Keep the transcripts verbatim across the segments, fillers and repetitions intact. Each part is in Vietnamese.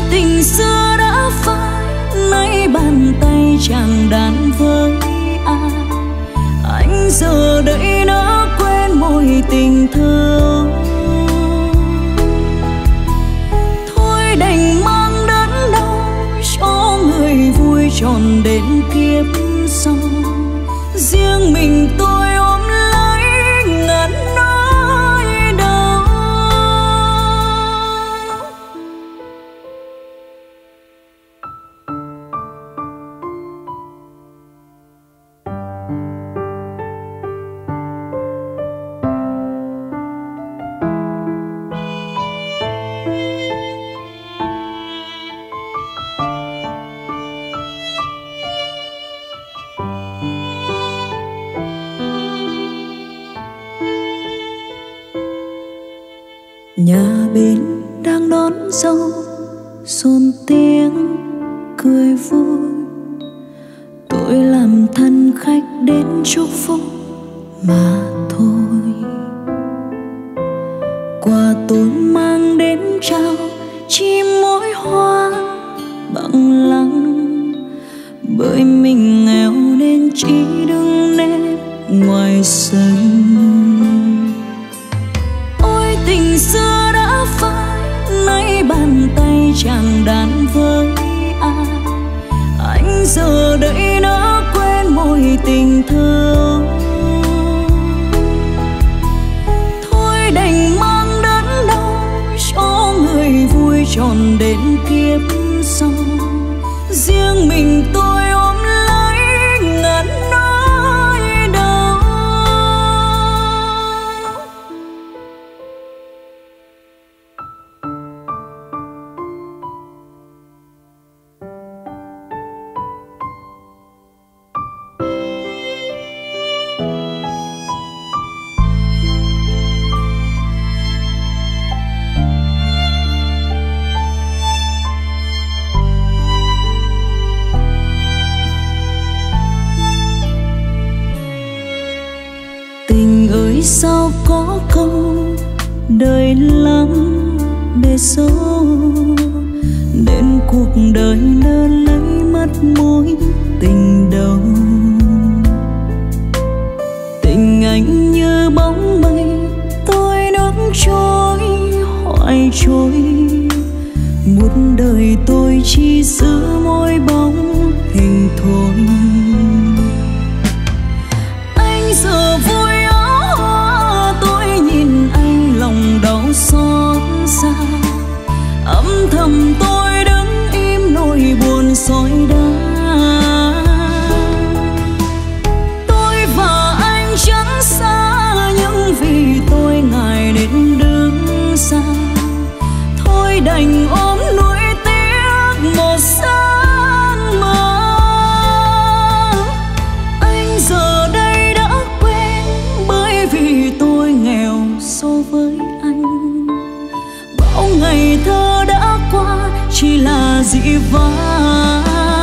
tình xưa đã phai, nay bàn tay chẳng đàn với ai. Anh giờ đây đã quên mối tình thơ. Thôi đành mang đớn đau cho người vui tròn đến kiếp sau. Riêng mình tôi ôm lấy ngàn nỗi đau. Nhà bên đang đón dâu, xôn tiếng cười vui. Tôi làm thân khách đến chúc phúc mà thôi. Quà tôi mang đến trao chỉ mỗi hoa bằng lăng. Bởi mình nghèo nên chỉ đứng nếp ngoài sân. Ôi tình xưa đã phai, nay bàn tay chẳng đàn với ai. Anh giờ đây đã quên mối tình thơ. Thôi đành mang đớn đau cho người vui tròn đến kiếp sau. Riêng mình tôi ôm lấy ngàn nỗi đau. Ơi sao có câu đời lắm bề số, đến cuộc đời đã lấy mất mối tình đầu. Tình anh như bóng mây, tôi nước trôi hoài trôi. Một đời tôi chỉ giữ mỗi bóng hình thôi. Anh giờ vui đau xót xa, âm thầm tôi đứng im nỗi buồn soi đá. Tôi và anh chẳng xa, nhưng vì tôi ngại đến đứng xa. Thôi đành ôm nuối tiếc một sáng mơ. Anh giờ đây đã quên, bởi vì tôi nghèo so với ngày thơ đã qua chỉ là dĩ vãng.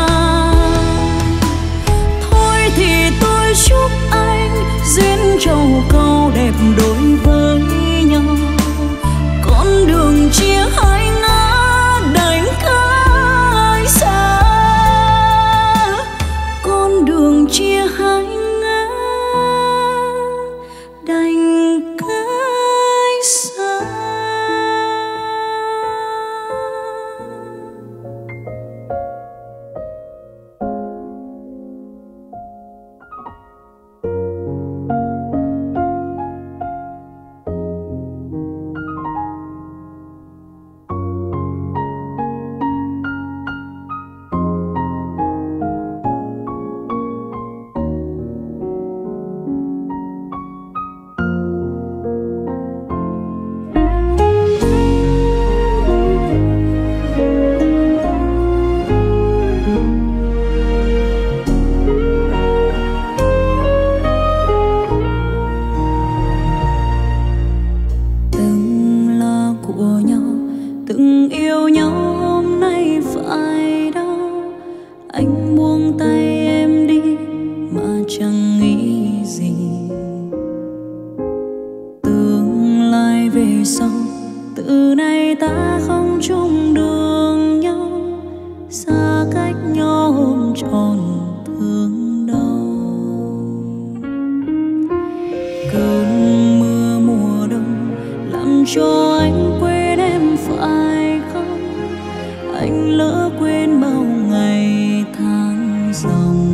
Thôi thì tôi chúc anh duyên trầu câu đẹp đối với nhau. Con đường chia hai ngã đành cách xa. Con đường chia hai ngã đành cách xa. về sau, từ nay ta không chung đường nhau. xa cách nhau ôm tròn thương đau. Cơn mưa mùa đông làm cho anh quên em phải không? Anh lỡ quên bao ngày tháng dòng,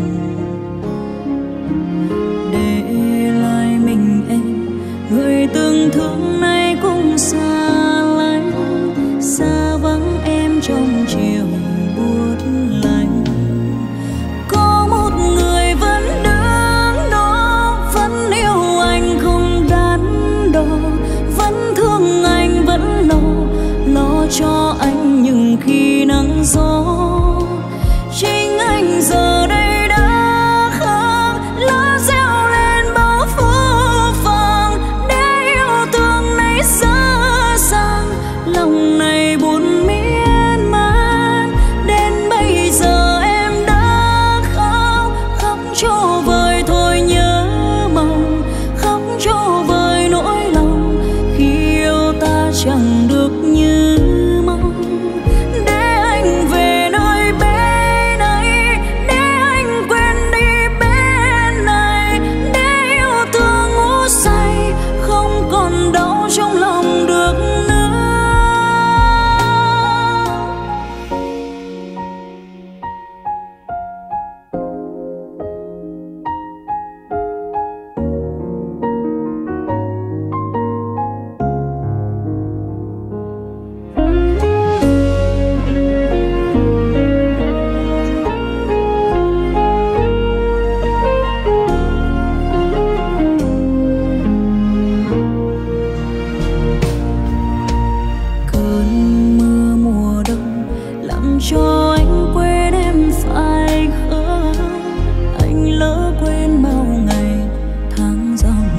để lại mình em người từng thương nay cũng xa lánh, xa vắng em trong chiều buốt lạnh. Có một người vẫn đứng đó, vẫn yêu anh không đắn đo, vẫn thương anh vẫn lo lo cho anh những khi nắng gió. Chính anh giờ đây đã không lá reo lên bao phố vàng, để yêu thương này dở dang, lòng này buồn miên man. Đến bây giờ em đã khóc, khóc cho vơi thôi nhớ mong, khóc cho vơi nỗi lòng khi yêu ta chẳng được như mong. Để anh về nơi bên ấy, để anh quên đi bên này, để yêu thương ngủ say không còn đau trong lòng được nữa. Cơn mưa mùa đông làm cho anh quên em phải không? Anh lỡ quên bao ngày tháng dòng,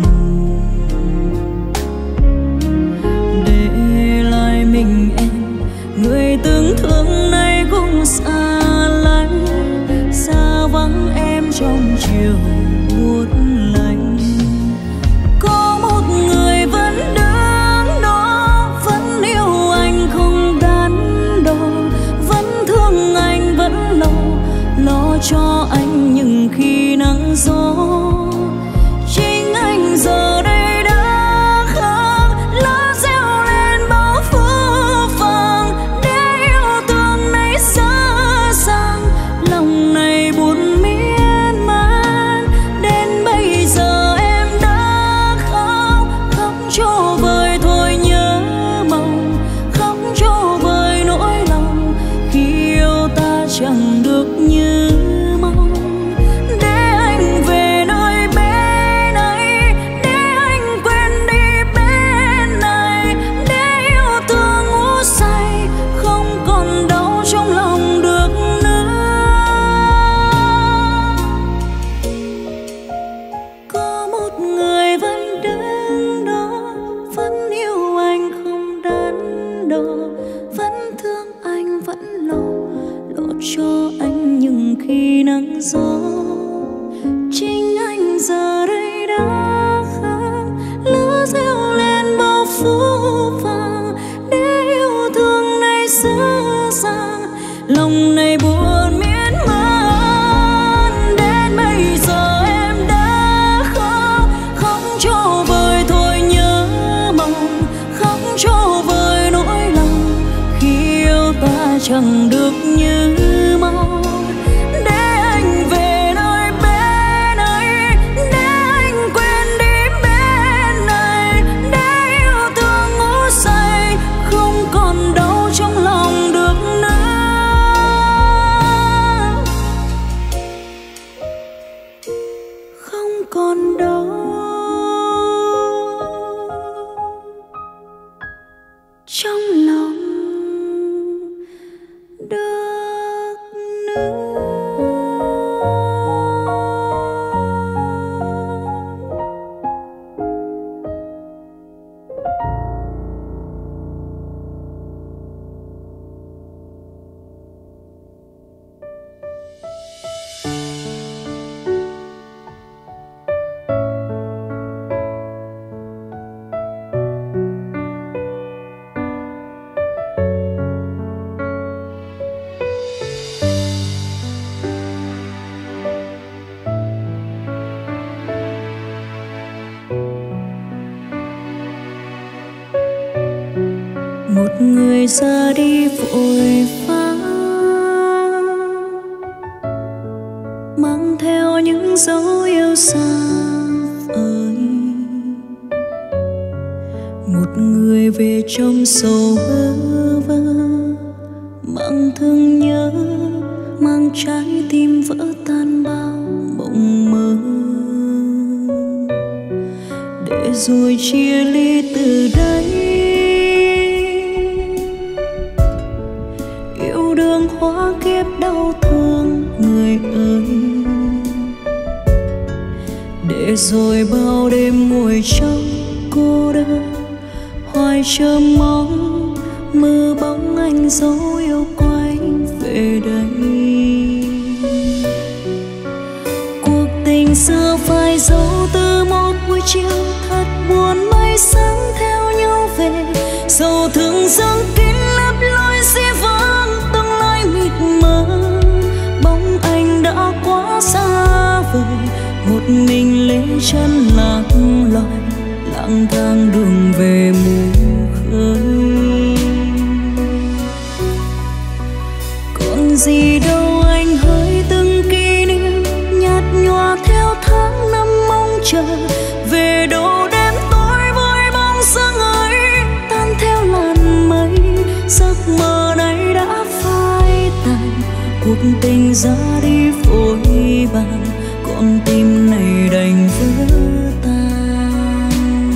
để lại mình em người từng thương nay cũng xa lánh, xa vắng em trong chiều buốt lạnh. Có một người vẫn đứng đó, vẫn yêu anh không đắn đo, vẫn thương anh vẫn lo lo cho anh những khi nắng gió. Chính anh giờ đây đã khóc, lá reo lên bao phố vàng, để yêu thương này dở dang, lòng này buồn miên man. Đến bây giờ em đã khóc, khóc cho vơi thôi nhớ mong, khóc cho vơi nỗi lòng khi yêu ta chẳng được như mong. Để anh về nơi bên ấy, để anh quên đi bên này, để yêu thương ngủ say không còn đau trong lòng được nữa. Có một người vẫn đứng đó, vẫn yêu anh không đắn đo, vẫn thương anh vẫn lo lo cho anh những khi nắng gió. Chính anh giờ đây đã khóc, lá reo lên bao phố vàng, để yêu thương này dở dang, lòng này buồn miên man. Đến bây giờ em đã khóc, khóc cho vơi thôi nhớ mong, khóc cho vơi nỗi lòng khi yêu ta chẳng được như mong. Để anh về nơi bên ấy, để anh quên đi bên này, để yêu thương ngủ say không còn đau trong lòng được nữa. Không còn đau trong lòng được người ra đi vội vã, mang theo những dấu yêu xa vời. Một người về trong sầu bơ vơ, mang thương nhớ, mang trái tim vỡ tan bao mộng mơ. Để rồi chia ly từ đây, yêu đương hóa kiếp đau thương người ơi. Để rồi bao đêm ngồi trong cô đơn, hoài chờ mong mơ bóng anh dấu yêu quay về đây. Cuộc tình xưa phai dấu từ một buổi chiều thật buồn, mây sáng theo nhau về, sầu thương dâng kín lấp lối dĩ vãng, tương lai mịt mờ. Bóng anh đã quá xa vời, một mình lê chân lạc loài, lang thang đường về mù khơi. Còn gì đâu anh hỡi từng kỷ niệm nhạt nhòa theo tháng năm mong chờ, về đâu đêm tối vui bóng dáng ấy tan theo làn mây. Giấc mơ này đã phai tàn, cuộc tình ra đi vội vàng, con tim này đành vỡ tan.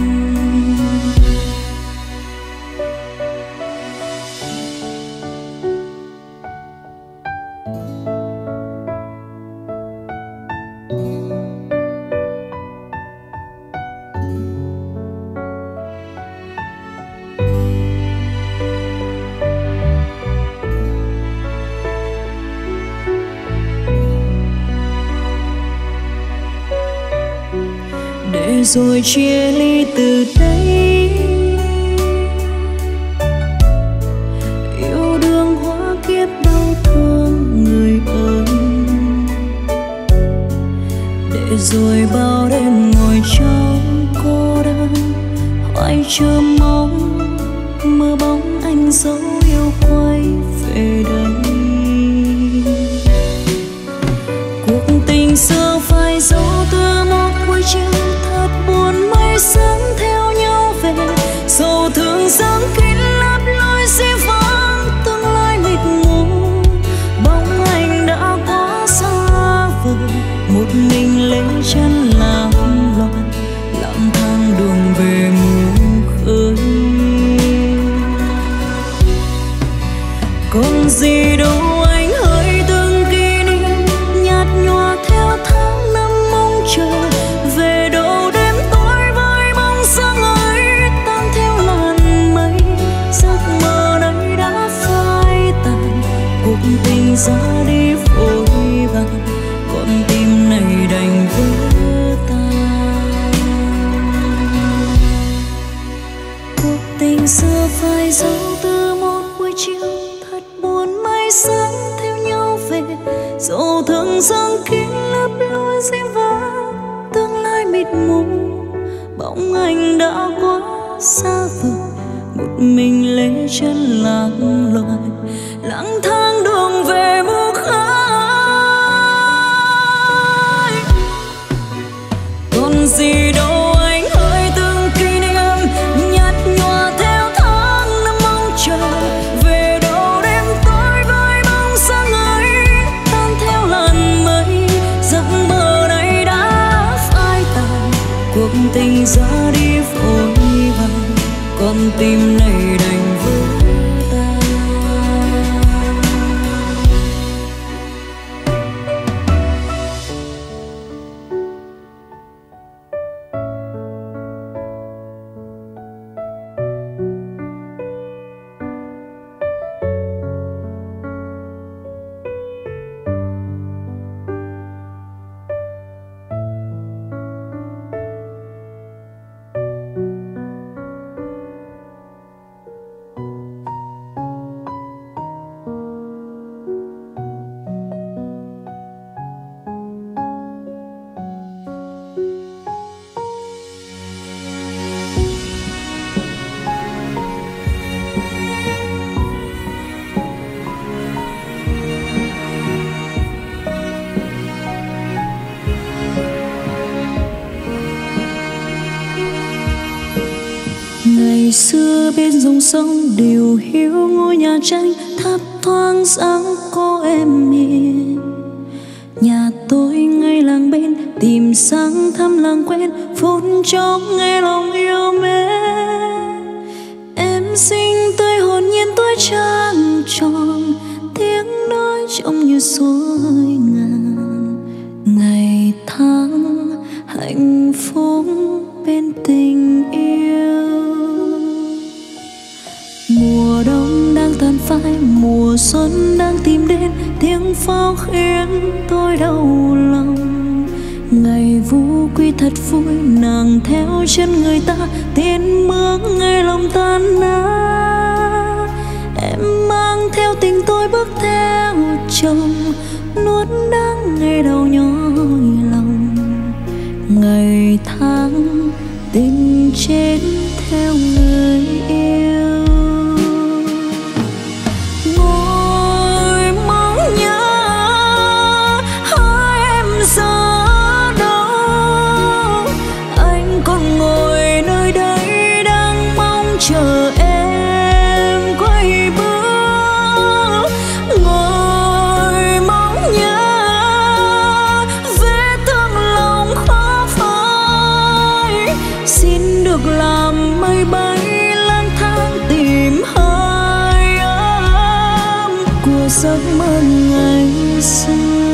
Để rồi chia ly từ đây, yêu đương hóa kiếp đau thương người ơi. Để rồi bao đêm ngồi trong cô đơn, hoài chờ mong mơ bóng anh dấu yêu quay về đây. Cuộc tình xưa phai dấu từ một buổi chiều thật buồn, mây sáng theo nhau về, sầu thương dâng kín lấp lối dĩ vãng, tương lai mịt mù. Bóng anh đã quá xa vời, một mình lê chân lạc loài, lang thang đường về mù khơi. Còn gì đâu anh hỡi từng kỷ niệm nhạt nhòa theo tháng năm mong chờ, về đâu đêm tối với bóng dáng ấy tan theo làn mây. Giấc mơ này đã phai tàn, cuộc tình ra đi vội vàng, con tim này đành vỡ tan. Cuộc tình xưa phai dấu từ một buổi chiều thật buồn, mây sáng theo nhau về, sầu thương dâng kín lấp lối dĩ vãng, tương lai mịt mù. Bóng anh đã quá xa vời, một mình lê chân lạc loài, lang thang đường về mù khơi. Còn gì đâu anh hỡi từng kỷ niệm nhạt nhòa theo tháng năm mong chờ, về đâu đêm tối với bóng dáng ấy tan theo làn mây. Giấc mơ này đã phai tàn, cuộc tình ra đi vội vàng, con tim này đành vỡ tan. bên dòng sông điều hiu ngôi nhà tranh thấp thoáng dáng cô em hiền. Nhà tôi ngay làng bên tìm sáng thăm làng quen phút chốc nghe lòng yêu mến. Em xinh tươi hồn nhiên tuổi trăng tròn, tiếng nói trong như suối ngàn. Ngày tháng hạnh phúc bên tình yêu. Mùa đông đang tàn phai, mùa xuân đang tìm đến, tiếng pháo khiến tôi đau lòng. Ngày vũ quy thật vui, nàng theo chân người ta tiến bước ngày lòng tan nát. Em mang theo tình tôi bước theo chồng, nuốt đắng ngày đầu nhói lòng. Ngày tháng tình chết theo người yêu. Giấc mơ ngày xưa.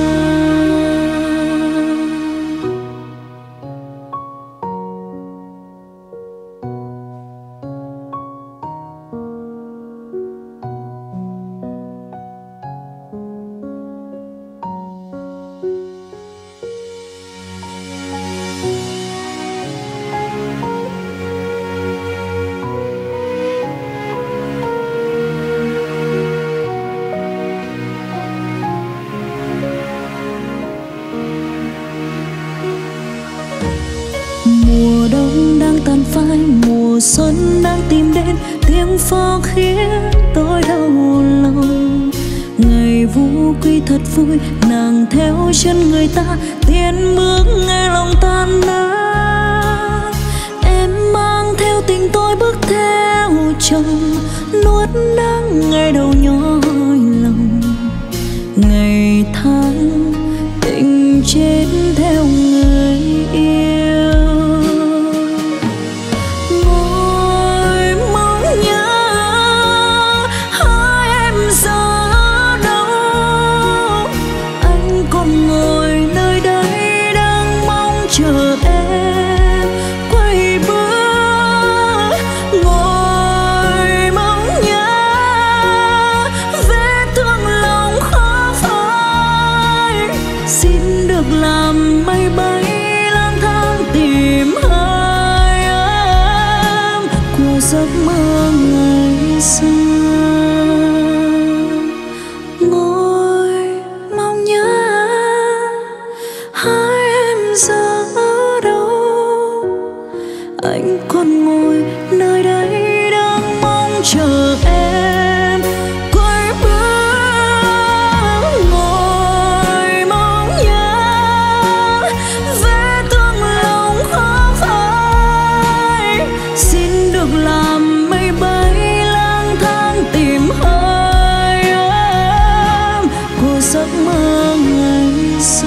Mùa đông đang tàn phai, mùa xuân đang tìm đến, tiếng pháo khiến tôi đau lòng. Ngày vũ quy thật vui, nàng theo chân người ta tiến bước nghe lòng tan nát. Em mang theo tình tôi bước theo chồng, nuốt đắng ngày đầu nhói lòng. Ngày tháng tình chết theo người yêu. Giấc mơ ngày xưa, ngồi mong nhớ hai em giờ ở đâu. Anh còn ngồi nơi đây đang mong chờ em quay bước, ngồi mong nhớ vết thương lòng khó phai. Xin được làm mây bay lang thang tìm hơi ấm của giấc mơ ngày xưa.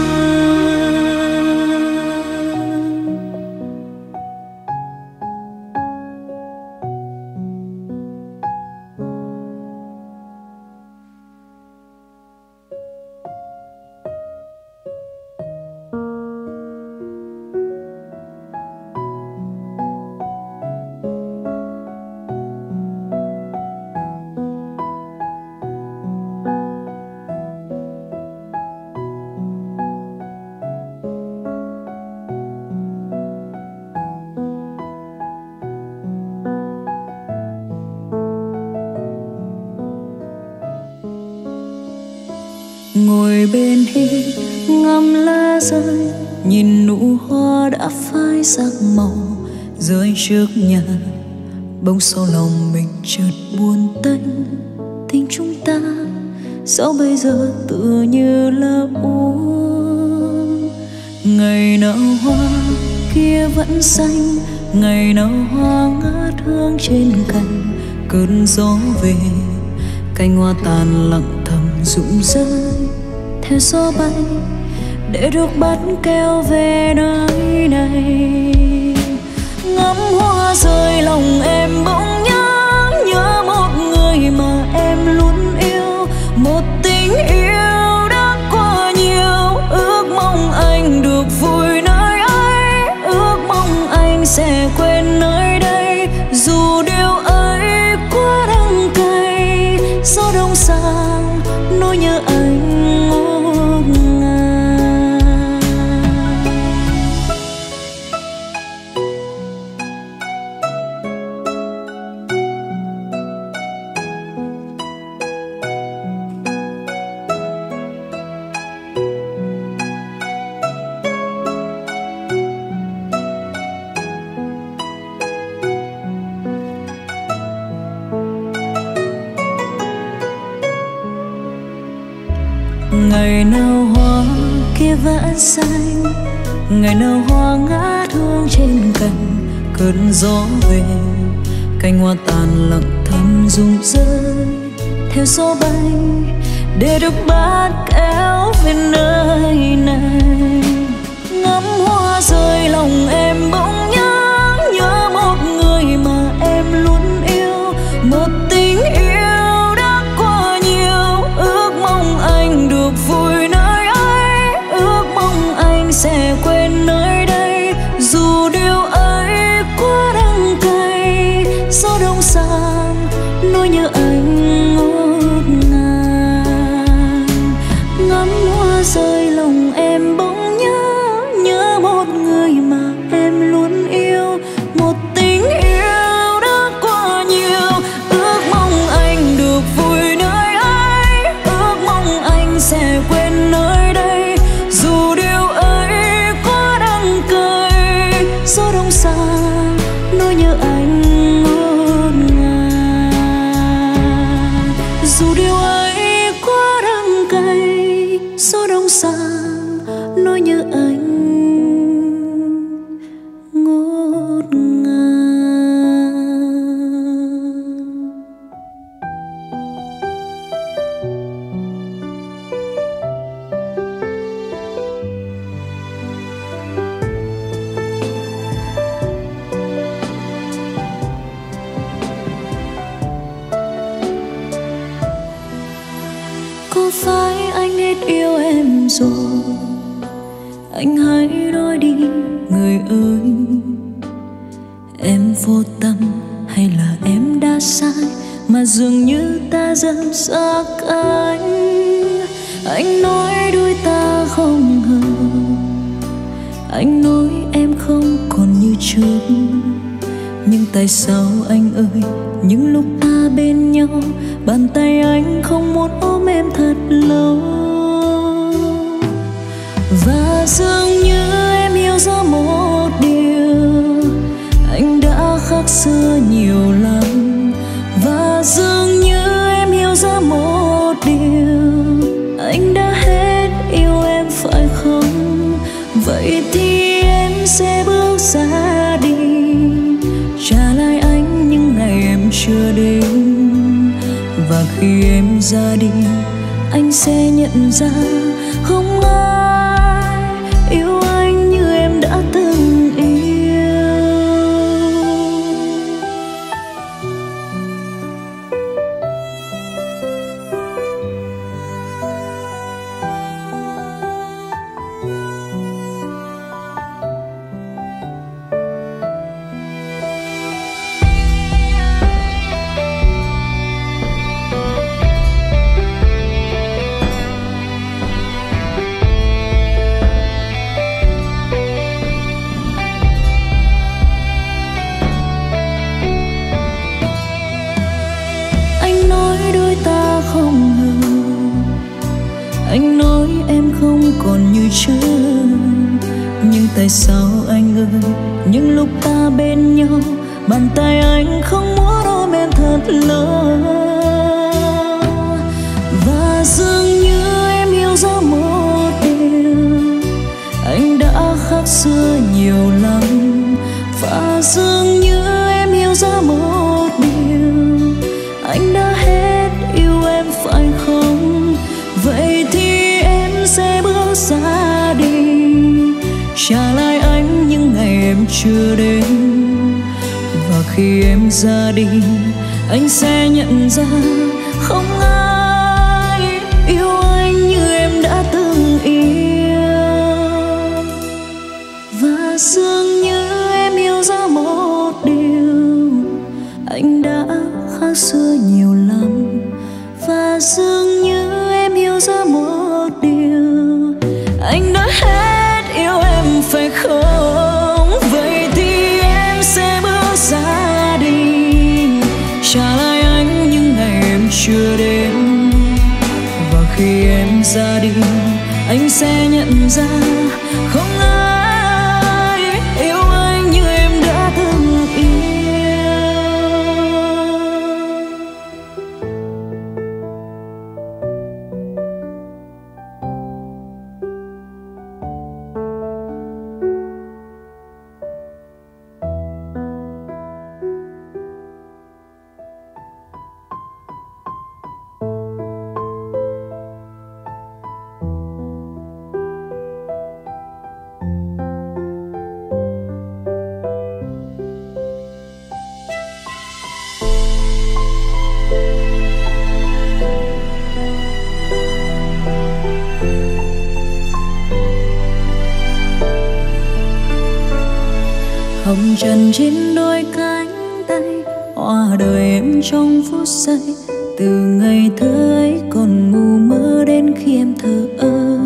Ngồi bên hi ngắm lá rơi, nhìn nụ hoa đã phai sắc màu rơi trước nhà. Bỗng sau lòng mình chợt buồn tênh, tình chúng ta sao bây giờ tựa như là úa. Ngày nào hoa kia vẫn xanh, ngày nào hoa ngát hương trên cành, cơn gió về cành hoa tàn lặng thầm rụng rơi theo gió bay để được bắt kéo về nơi này. Ngắm hoa rơi lòng em bỗng nhớ, nhớ một người mà em luôn yêu, một tình yêu đã qua nhiều. Ước mong anh được vui nơi ấy, ước mong anh sẽ quên nơi đây, dù điều ấy quá đắng cay. Gió đông sang nỗi nhớ anh ngút ngàn. Ngày nào hoa kia vẫn xanh, ngày nào hoa ngát hương trên cành, cơn gió về cành hoa tàn lặng thầm rụng rơi theo gió bay để được bắt kéo về nơi này. Ngắm hoa rơi lòng em bỗng nhớ, nhớ một người mà em luôn yêu, một tình yêu đã qua nhiều. Ước mong anh được vui nơi ấy, ước mong anh sẽ quên nơi đây, dù điều ấy quá đắng cay. Gió đông sang nỗi nhớ anh ngút ngàn. Ngắm hoa rơi lòng em bỗng nhớ, nhớ một người mà em luôn yêu, một tình yêu đã qua nhiều. Ước mong anh được vui nơi ấy, ước mong anh sẽ quên nơi đây, dù điều ấy quá đắng cay. Gió đông sang nỗi nhớ anh ngút ngàn, dù điều ấy quá đắng cay. Gió đông sang nỗi nhớ anh ngút ngàn. Có phải anh hết yêu em rồi? Anh hãy nói đi người ơi, em vô tâm hay là em đã sai mà dường như ta dần xa anh? Anh nói đôi ta không hợp, anh nói em không còn như trước, nhưng tại sao anh ơi, những lúc ta bên nhau, bàn tay anh không muốn ôm em thật lâu. Và dường như em hiểu ra một điều, anh đã khác xưa nhiều lắm. Và dường như em hiểu ra một điều, anh đã hết yêu em phải không? Vậy thì em sẽ bước ra đi, trả lại anh những ngày em chưa đến. Và khi em ra đi, anh sẽ nhận ra không ai yêu anh như em đã từng yêu. Anh nói em không còn như trước, nhưng tại sao anh ơi, những lúc ta bên nhau, bàn tay anh không muốn ôm em thật lâu. Và dường như em hiểu ra một điều, anh đã khác xưa nhiều lắm. Và dường chưa đến. Và khi em ra đi anh sẽ nhận ra không ai yêu anh như em đã từng yêu. Và dường như em yêu ra một điều, anh đã khác xưa nhiều lắm. Và dường như em yêu ra một điều, anh đã hết yêu em phải không? Vậy thì em sẽ bước ra đi, trả lại anh những ngày em chưa đến. Và khi em ra đi anh sẽ nhận ra không ai yêu anh như em đã từng yêu. Hồng trần trên đôi cánh tay, hoa đời em trong phút giây. Từ ngày thơ ấy còn ngu mơ đến khi em thờ ơ.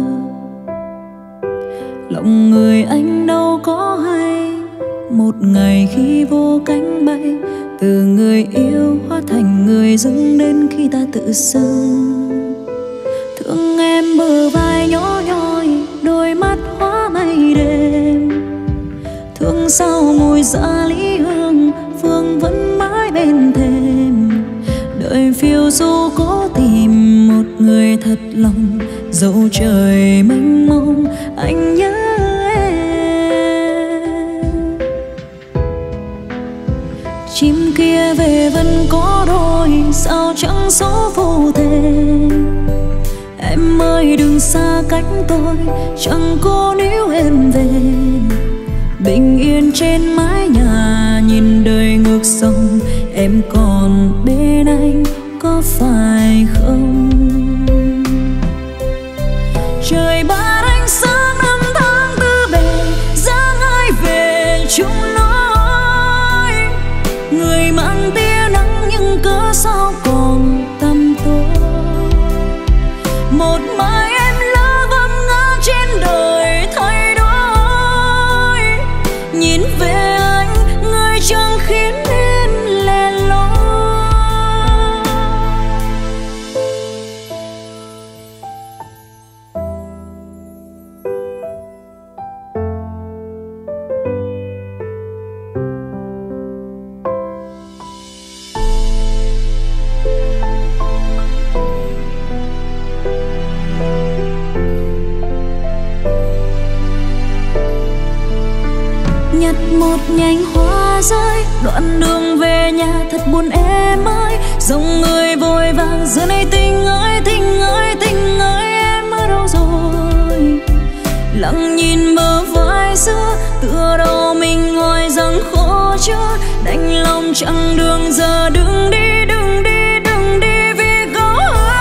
Lòng người anh đâu có hay, một ngày khi vô cánh bay, từ người yêu hóa thành người dưng đến khi ta tự dưng. Thương em bờ vai nhỏ nhoi, đôi mắt hóa mây đêm. Thương sao mùi dạ lý hương, phương vẫn mãi bên thềm. Đợi phiêu du cố tìm một người thật lòng, dẫu trời mênh mông anh nhớ em. Chim kia về vẫn có đôi, sao chẳng số phù thề. Em ơi đừng xa cách tôi, chẳng cố níu em về. Bình yên trên mái nhà nhìn đời ngược dòng, em còn bên anh có phải không? Trời ban ánh sáng năm tháng tư bề, dáng ai về chung lối. Người mang tia nắng nhưng cớ sao còn tăm tối. Một mai em lỡ vấp ngã trên đời thay đổi. Nhìn về anh, người chẳng khiến em lẻ loi. Nhặt một nhành hoa rơi, đoạn đường về nhà thật buồn em ơi. Dòng người vội vàng giờ này tình ơi, tình ơi, tình ơi em ở đâu rồi? Lặng nhìn bờ vai xưa, tựa đầu mình hỏi rằng khổ chưa. Đành lòng chặng đường giờ đừng đi, đừng đi, đừng đi vì có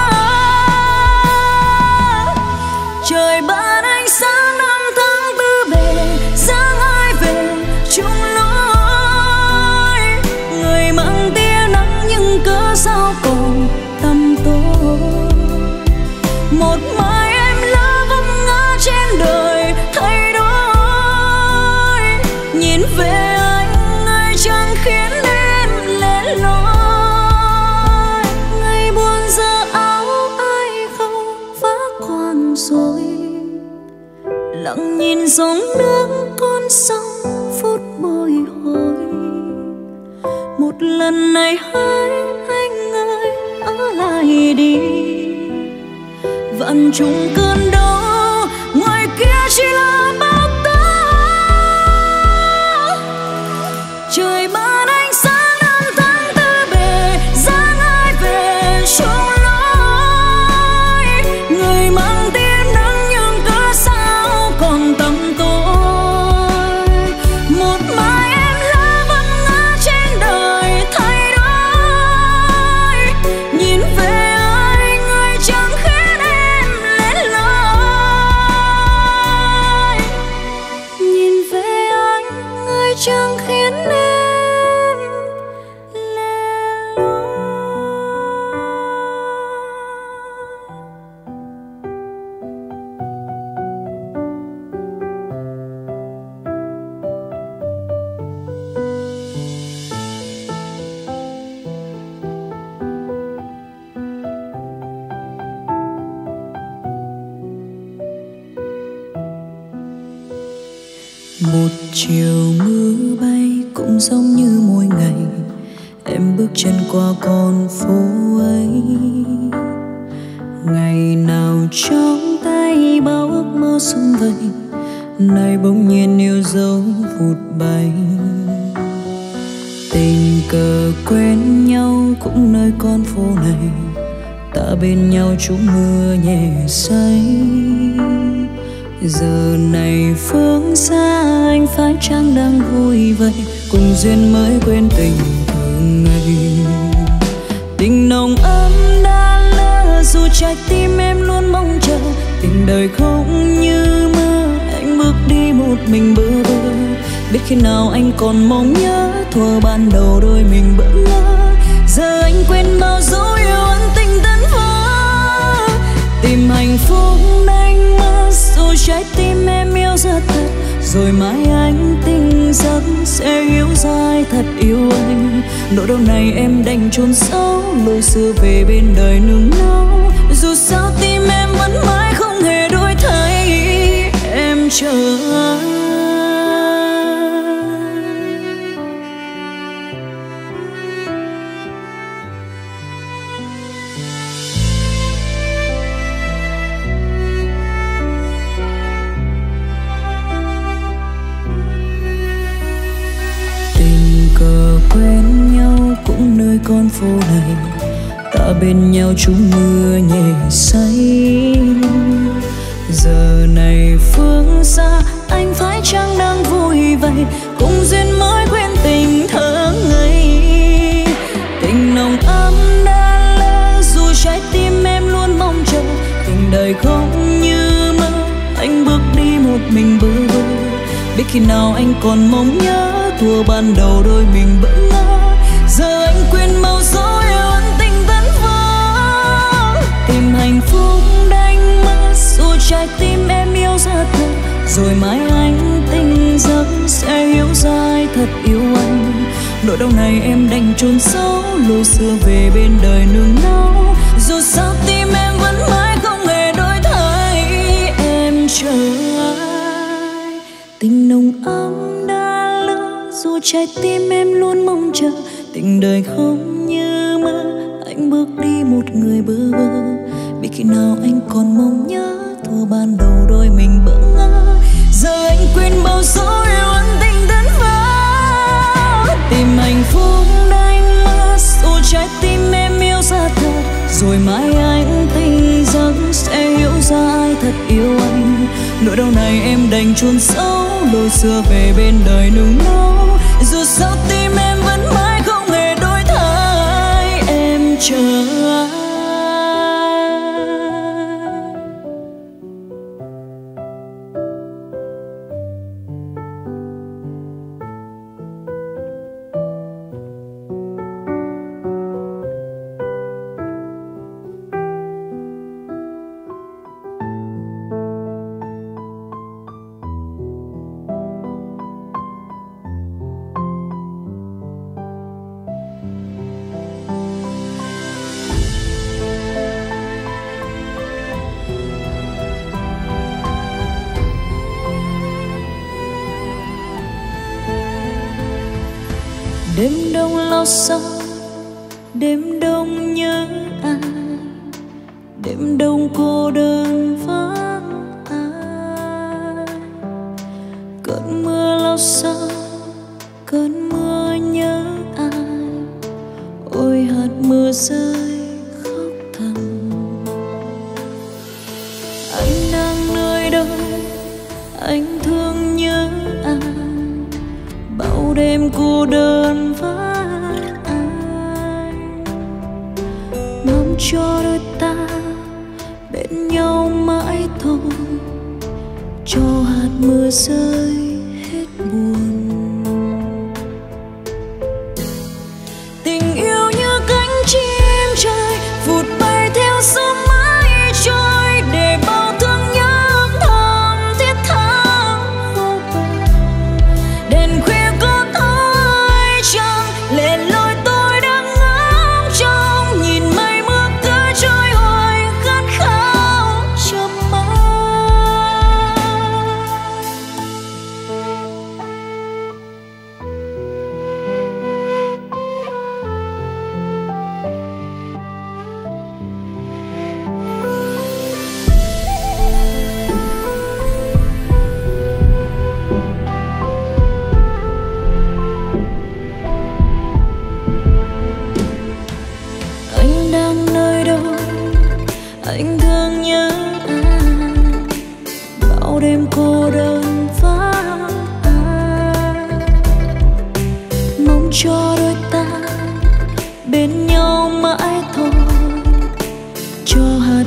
ai. Trời ban ánh sáng năm tháng tư bề, dáng ai về chung lối. Người mang tia nắng nhưng cớ sao còn tăm tối. Một mai em lỡ vấp ngã trên đời thay đổi. Nhìn về anh, người chẳng khiến em lẻ loi. Ngày buồn giờ áo ai không vác quàng rồi. Lặng nhìn dòng nước con sông phút bồi hồi. Một lần này hãy anh ơi ở lại đi. Vạn trùng cơn đau ngoài kia chỉ là bao tố. Trời ban ánh sáng năm tháng tư bề, dáng ai về chung lối. Người mang tia nắng nhưng cớ sao còn tăm tối. Một mai Một chiều mưa bay cũng giống như mỗi ngày, em bước chân qua con phố ấy. Ngày nào trong tay bao ước mơ sum vầy, nay bỗng nhiên yêu dấu vụt bay. Tình cờ quen nhau cũng nơi con phố này, ta bên nhau trút mưa nhẹ say. Giờ này phương xa anh phải chăng đang vui vậy, cùng duyên mới quên tình thường ngày. Tình nồng ấm đã lỡ dù trái tim em luôn mong chờ, tình đời không như mơ anh bước đi một mình bơ vơ. Biết khi nào anh còn mong nhớ thuở ban đầu đôi mình bỡ ngỡ, giờ anh quên bao dấu yêu ân tình tân vỡ. Tìm hạnh phúc đánh mất dù trái tim em yêu rất thật, rồi mãi anh tỉnh giấc sẽ hiểu ra ai thật yêu anh. Nỗi đau này em đành chôn sâu, lối xưa về bên đời nương náu. Dù sao tim em vẫn mãi không hề đổi thay, em chờ anh. Quen nhau cũng nơi con phố này, ta bên nhau trúng mưa nhẹ say. Giờ này phương xa anh phải chăng đang vui vậy, cùng duyên mới quên tình thơ ngây. Tình nồng ấm đã lỡ dù trái tim em luôn mong chờ, tình đời không như mơ anh bước đi một mình bơ vơ. Biết khi nào anh còn mong nhớ thuở ban đầu đôi mình bỡ ngỡ, giờ anh quên bao dấu yêu ân tình tân vỡ. Tìm hạnh phúc đánh mất dù trái tim em yêu ra thật, rồi mãi anh tỉnh giấc sẽ hiểu ra ai thật yêu anh. Nỗi đau này em đành chôn sâu, lối xưa về bên đời nương náu. Dù sao tim em vẫn mãi không hề đổi thay, em chờ ai. Tình nồng ấm đã lỡ dù trái tim em luôn mong chờ, tình đời không như mơ anh bước đi một người bơ vơ. Biết khi nào anh còn mong nhớ thuở ban đầu đôi mình bỡ ngỡ, giờ anh quên bao dấu yêu ân tình tân vỡ. Tìm hạnh phúc đánh mất dù trái tim em yêu ra thật, rồi mãi anh tỉnh giấc sẽ hiểu ra ai thật yêu anh. Nỗi đau này em đành chôn sâu, lối xưa về bên đời nung náu. Dù sao tim em vẫn mãi không hề đổi thay, em chờ anh. Đêm đông lo sợ, đêm đông nhớ ai, đêm đông cô đơn vắng ai. Cơn mưa lo sợ, cơn mưa nhớ ai, ôi hạt mưa rơi khóc thầm. Anh đang nơi đâu, anh thương nhớ ai, bao đêm cô đơn với ai. Mong cho đôi ta bên nhau mãi thôi, cho hạt mưa rơi hết buồn. Tình yêu như cánh chim trời vụt bay theo gió mãi trôi, để bao thương nhớ âm thầm thiết tha vô bờ. Đèn khuya có thôi chẳng lệ loi tôi đang ngắm trông, nhìn mây mưa cứ trôi hoài khát khao chớp mắt.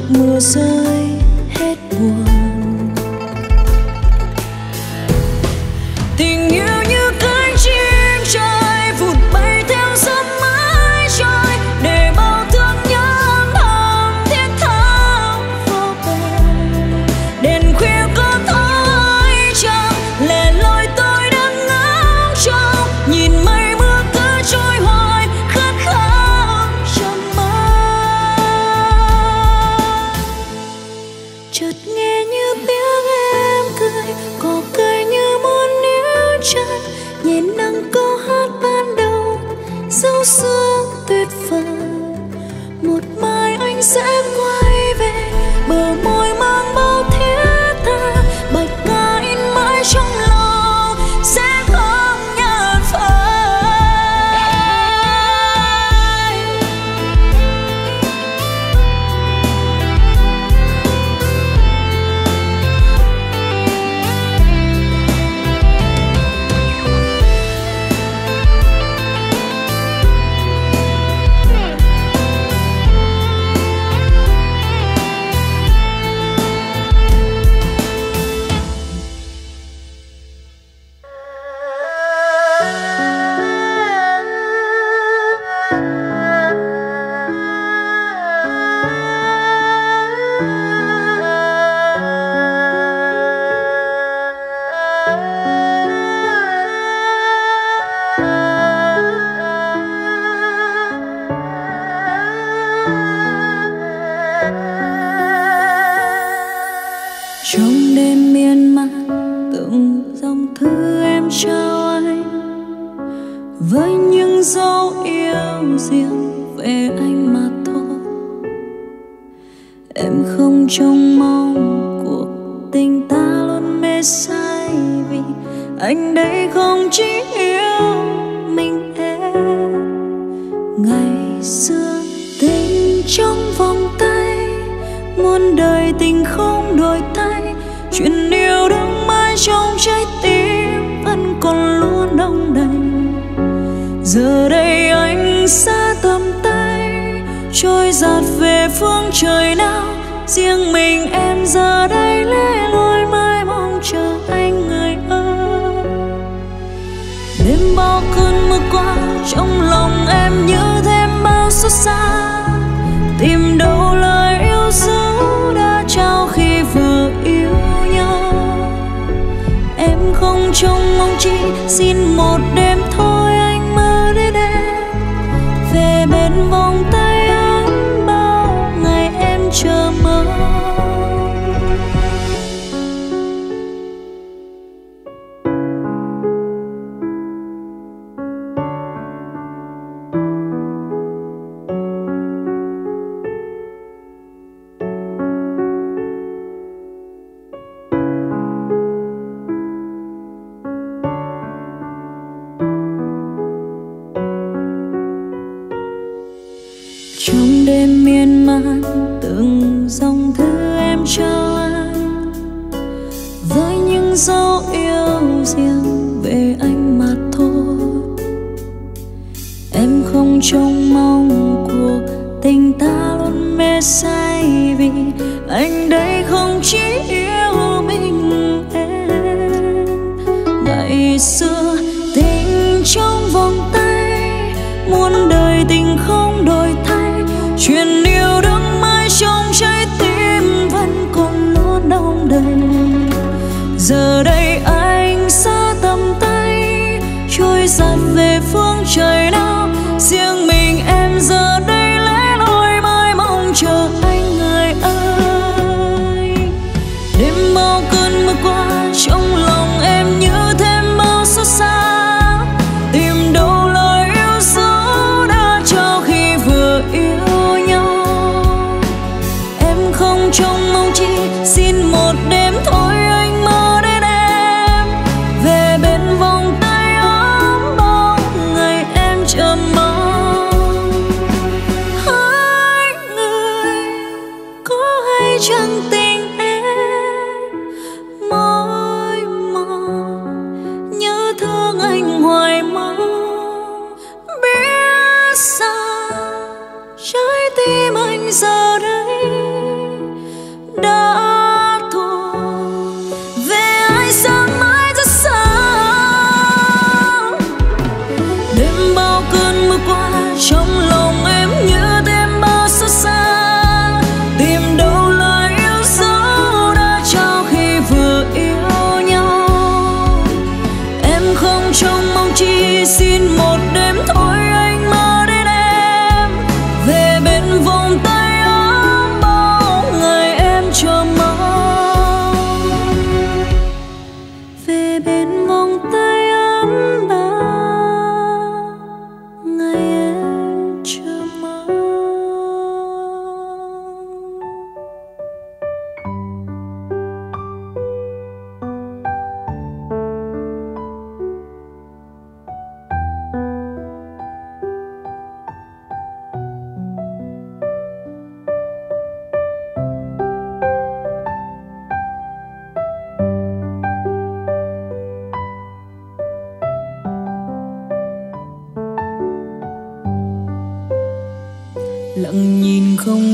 mưa rơi hết buồn. Tình yêu như cánh chim trời vụt bay theo gió mãi trôi, để bao thương nhớ âm thầm thiết tha vô bờ. Đèn khuya có thói trăng lẻ loi tôi đang ngóng trông, nhìn mây mưa cứ trôi hoài khát khao trong mơ. Chợt nghe như tiếng em cười, có cười như muốn níu chân, nhẹ nắng câu hát ban đầu dấu sương tuyệt vời. Một mai anh sẽ quay về, bờ môi mang bao thiết tha, bạch ngà in mãi trong lòng sẽ không nhạt phai. Trong đêm miên man từng dòng thư em trao anh, với những dấu yêu riêng về anh mà thôi. Em không trông mong cuộc tình ta luôn mê say, vì anh đây không chỉ yêu mình em. Ngày xưa tình trong vòng tay, muôn đời tình không đổi thay, chuyện yêu đương mãi trong trái tim vẫn còn luôn đong đầy. Giờ đây anh xa tầm tay, trôi dạt về phương trời nào, riêng mình em giờ đây lẻ loi mãi mong chờ anh người ơi. Đêm bao cơn mưa qua, trong lòng em nhớ thêm bao xót xa, tìm đâu lời yêu dấu đã trao khi vừa yêu nhau. Em không trông mong chi, xin một đêm thôi anh mơ đến em, về bên vòng tay anh bao ngày em chờ mong. Trong đêm miên man từng dòng thư em trao anh, với những dấu yêu riêng về anh mà thôi. Em không trông mong cuộc tình ta luôn mê say, vì anh đây không chỉ yêu mình em. Ngày xưa tình trong vòng tay, muôn đời tình không đổi thay, chuyện yêu đương mãi trong trái tim vẫn còn luôn đong đầy. Giờ đây anh xa tầm tay, trôi dạt về phương trời nào, riêng mình em giờ đây lẻ loi mãi mong chờ anh người ơi. Đêm bao cơn mưa qua, trong lòng em nhớ thêm bao xót xa, tìm đâu lời yêu dấu đã trao khi vừa yêu nhau. Em không trông mong chi, xin một đêm thôi anh mơ đến em, về bên vòng tay ấm bao ngày em chờ mong. Hai người có hay chẳng tình em mỏi mòn, nhớ thương anh hoài mong. Biết sao trái tim anh giờ đây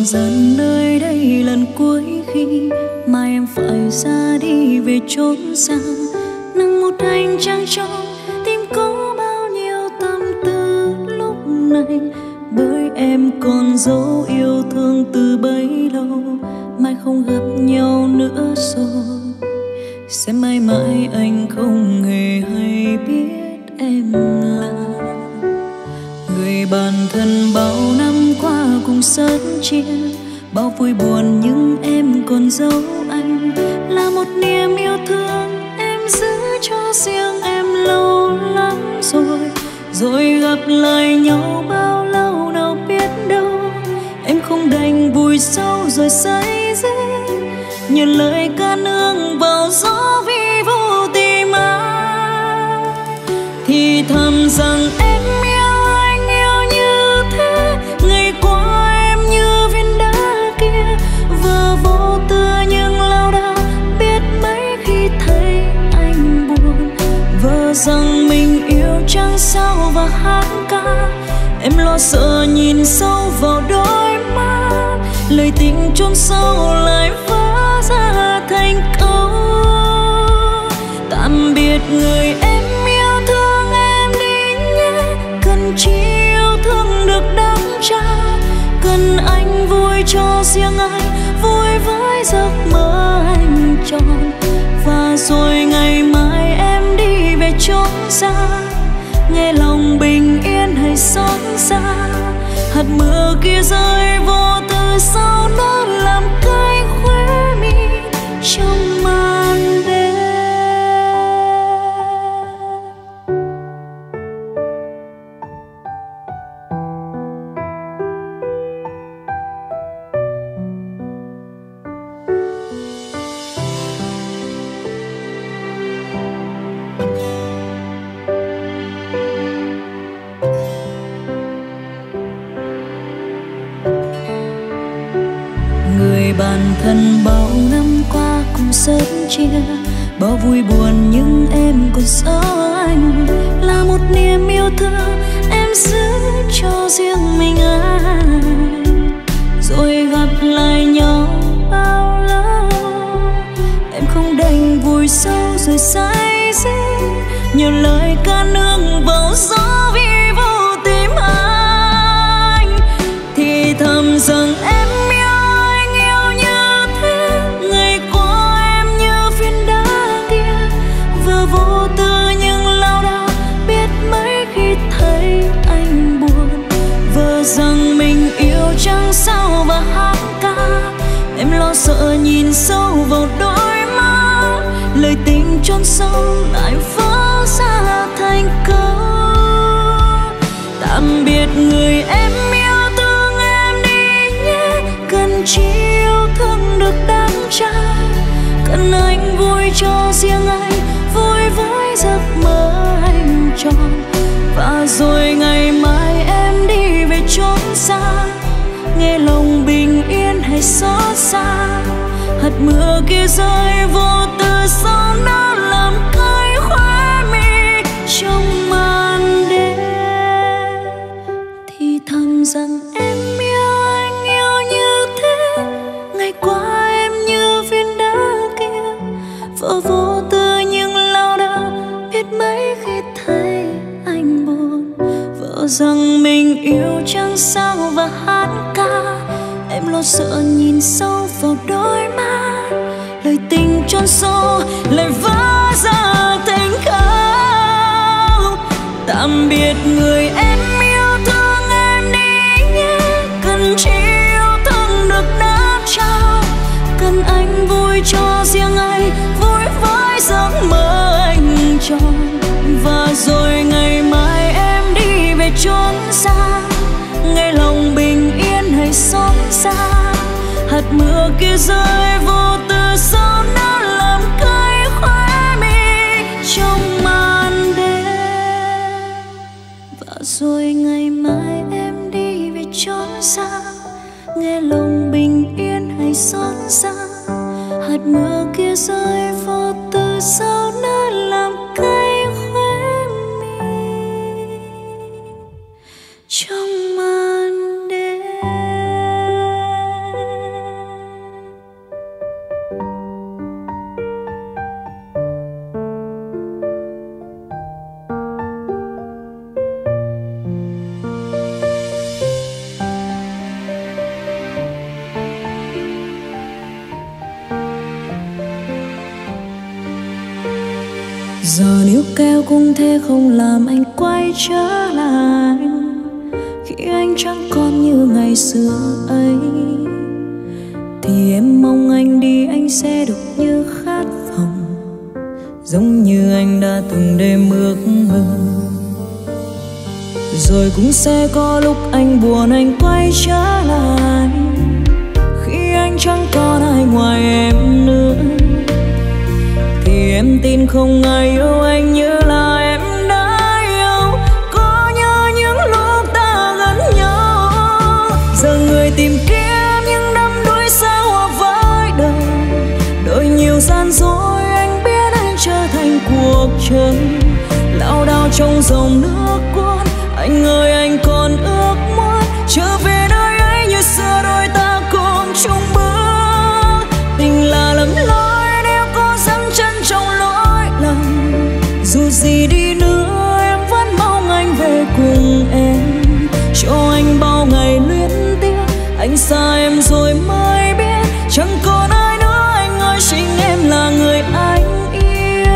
dần nơi đây lần cuối khi mai em phải ra đi về chốn xa. Nắng một hành trang trong tim có bao nhiêu tâm tư lúc này, bởi em còn dấu yêu thương từ bấy lâu, mai không gặp nhau nữa rồi. Sẽ mãi mãi anh không hề hay biết em là người bạn thân bao năm qua cùng sớt chia, bao vui buồn nhưng em còn giấu anh, là một niềm yêu thương em giữ cho riêng em lâu lắm rồi. Rồi gặp lại nhau bao lâu đâu biết đâu, em không đành vùi sâu rồi say dứt, như lời ca nương vào gió vi vu tìm ai. Thì thầm rằng em yêu anh yêu như thế, ngày qua em như viên đá kia, vừa vô tư nhưng lao đao, biết mấy khi thấy anh buồn. Vờ rằng mình yêu chẳng sao và hát ca, em lo sợ nhìn sâu vào đôi mắt, lời tình chôn sâu lại vỡ ra thành câu tạm biệt người em yêu thương em đi nhé. Cần chỉ yêu thương được đắm trao, cần anh vui cho riêng anh, vui với giấc mơ anh tròn. Và rồi ngày mai em đi về chốn xa, nghe lòng bình yên hay xót xa, hạt mưa kia rơi vô tư sau nó làm cay khóe mi trong màn đêm. Bản thân bao năm qua cùng sớt chia, bao vui buồn nhưng em còn sợ anh, là một niềm yêu thương em giữ cho riêng mình anh. Rồi gặp lại nhau bao lâu, em không đành vùi sâu rồi say dứt, nhiều lời ca nương vào gió vi vu tìm anh. Thì thầm rằng em vô tư nhưng lao đao, biết mấy khi thấy anh buồn. Vờ rằng mình yêu chẳng sao và hát ca, em lo sợ nhìn sâu vào đôi mắt, lời tình chôn sâu lại vỡ ra thành câu tạm biệt người em yêu thương em đi nhé. Cần chỉ yêu thương được đắm trao, cần anh vui cho riêng anh, vui với giấc mơ anh tròn. Và rồi ngày mai em đi về chốn xa, nghe lòng bình yên hay xót xa, hạt mưa kia rơi vô tư sau nó làm cay khóe mi trong màn đêm. Thì thầm rằng em yêu anh yêu như thế, ngày qua em như viên đá kia, vỡ vô tư nhưng lao đao, biết mấy khi thấy anh buồn. Vợ rằng mình yêu chẳng sao và hát ca, em lo sợ nhìn sâu vào đôi mắt, lời tình chôn sâu lại vỡ ra thành câu tạm biệt người em yêu thương em đi nhé. Cần chỉ yêu thương được đắm trao, cần anh vui cho riêng anh, vui với giấc mơ anh tròn. Và rồi ngày mai em đi về chốn xa, nghe lòng bình yên hay xót xa, hạt mưa kia rơi vô tư sau nó làm cay khóe mi trong màn đêm. Và rồi ngày mai em đi về chốn xa, nghe lòng bình yên hay xót xa, hạt mưa kia rơi vô tư sau nó làm cay khóe mi trong màn đêm. Giờ níu kéo cũng thế không làm anh quay trở lại, khi anh chẳng còn như ngày xưa ấy. Thì em mong anh đi anh sẽ được như khát vọng, giống như anh đã từng đêm ước mơ. Rồi cũng sẽ có lúc anh buồn anh quay trở lại, khi anh chẳng còn ai ngoài em nữa. Thì em tin không ai yêu anh như là em đã yêu. Có nhớ những lúc ta gần nhau, giờ người tìm kiếm nhưng đắm đuối xa hoa với đời. Đôi nhiều gian dối anh biết anh trở thành cuộc chơi, lao đao trong dòng nước cuốn. Anh ơi anh còn ước muốn trở về nơi ấy như xưa đôi ta cùng chung bước. Tình là lầm lỗi nếu có dẫm chân trong lỗi lầm, dù gì đi nữa em vẫn mong anh về cùng em. Cho anh bao ngày luyến tiếc, anh xa em rồi mới biết chẳng còn ai nữa anh ơi, chính em là người anh yêu.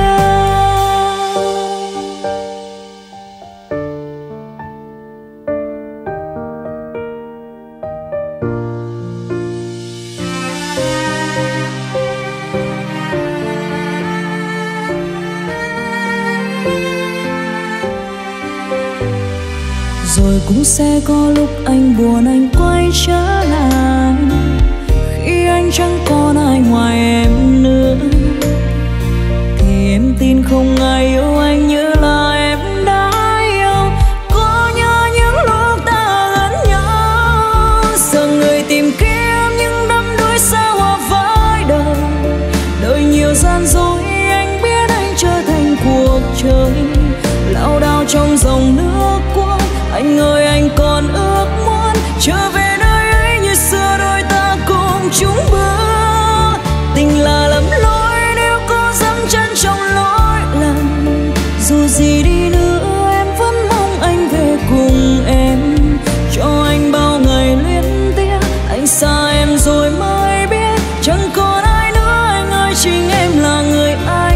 Rồi cũng sẽ có lúc anh buồn anh quay trở lại, khi anh chẳng còn ai ngoài em nữa. Thì em tin không ai yêu anh như là em đã yêu. Có nhớ những lúc ta gần nhau, giờ người tìm kiếm nhưng đắm đuối xa hoa với đời. Đời nhiều gian dối anh biết anh trở thành cuộc chơi, lao đao trong dòng nước cuốn. Anh ơi anh còn ước muốn trở về nơi ấy như xưa đôi ta cùng chung bước. Tình là lầm lỗi nếu có dẫm chân trong lỗi lầm, dù gì đi nữa em vẫn mong anh về cùng em. Cho anh bao ngày luyến tiếc, anh xa em rồi mới biết chẳng còn ai nữa anh ơi, chính em là người anh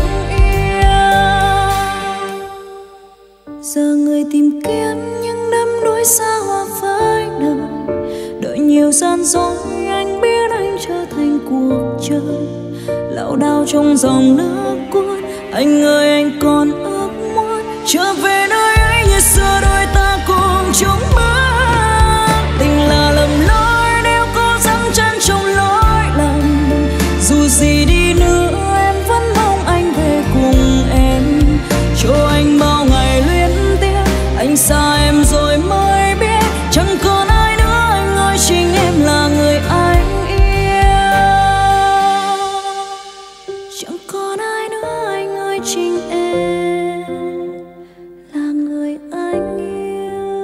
yêu. Giờ người tìm kiếm xa hoa với đời, đợi nhiều gian dối anh biết anh trở thành cuộc chơi, lão đao trong dòng nước cuốn. Anh ơi anh còn ước muốn trở về nơi ấy như xưa đôi ta cùng chung bước. Tình là lầm lỗi nếu có dẫm chân trong lỗi lầm, dù gì đi nữa em vẫn mong anh về cùng em. Cho anh bao ngày luyến tiếc, anh xa em rồi mới chẳng còn ai nữa anh ơi, chính em là người anh yêu. Chẳng còn ai nữa anh ơi, chính em là người anh yêu.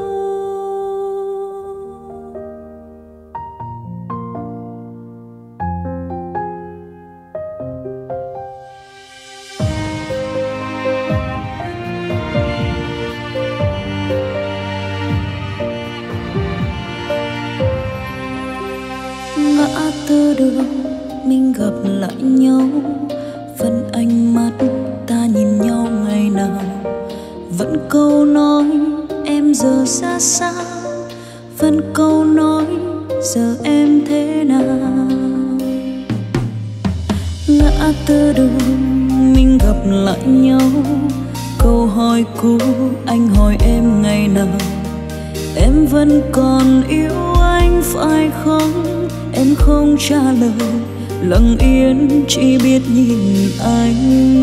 Ngã tư đường mình gặp lại nhau, vẫn ánh mắt ta nhìn nhau ngày nào. Vẫn câu nói em giờ xa xa, vẫn câu nói giờ em thế nào. Ngã tư đường mình gặp lại nhau, câu hỏi cũ anh hỏi em ngày nào. Em vẫn còn yêu anh phải không? Em không trả lời, lặng yên chỉ biết nhìn anh.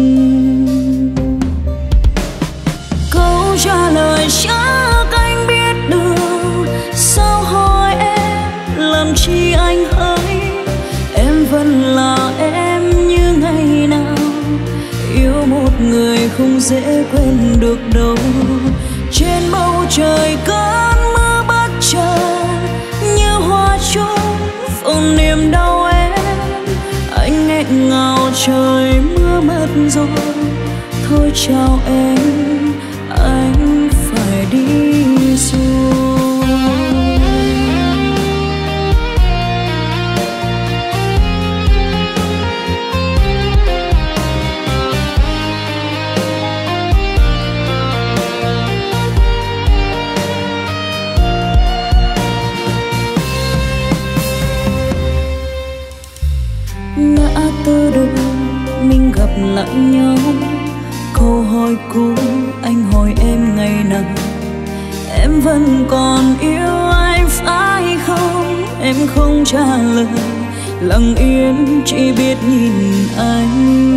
Câu trả lời chắc anh biết được, sao hỏi em làm chi anh hỡi. Em vẫn là em như ngày nào, yêu một người không dễ quên được đâu. Trên bầu trời cơn mưa bất chợt như hoa trôi ôm niềm đau em. Anh nghẹn ngào trời mưa mất rồi, thôi chào em, anh phải đi rồi. lặng nhau. Câu hỏi cũ anh hỏi em ngày nào em vẫn còn yêu anh phải không? Em không trả lời, lặng yên chỉ biết nhìn anh.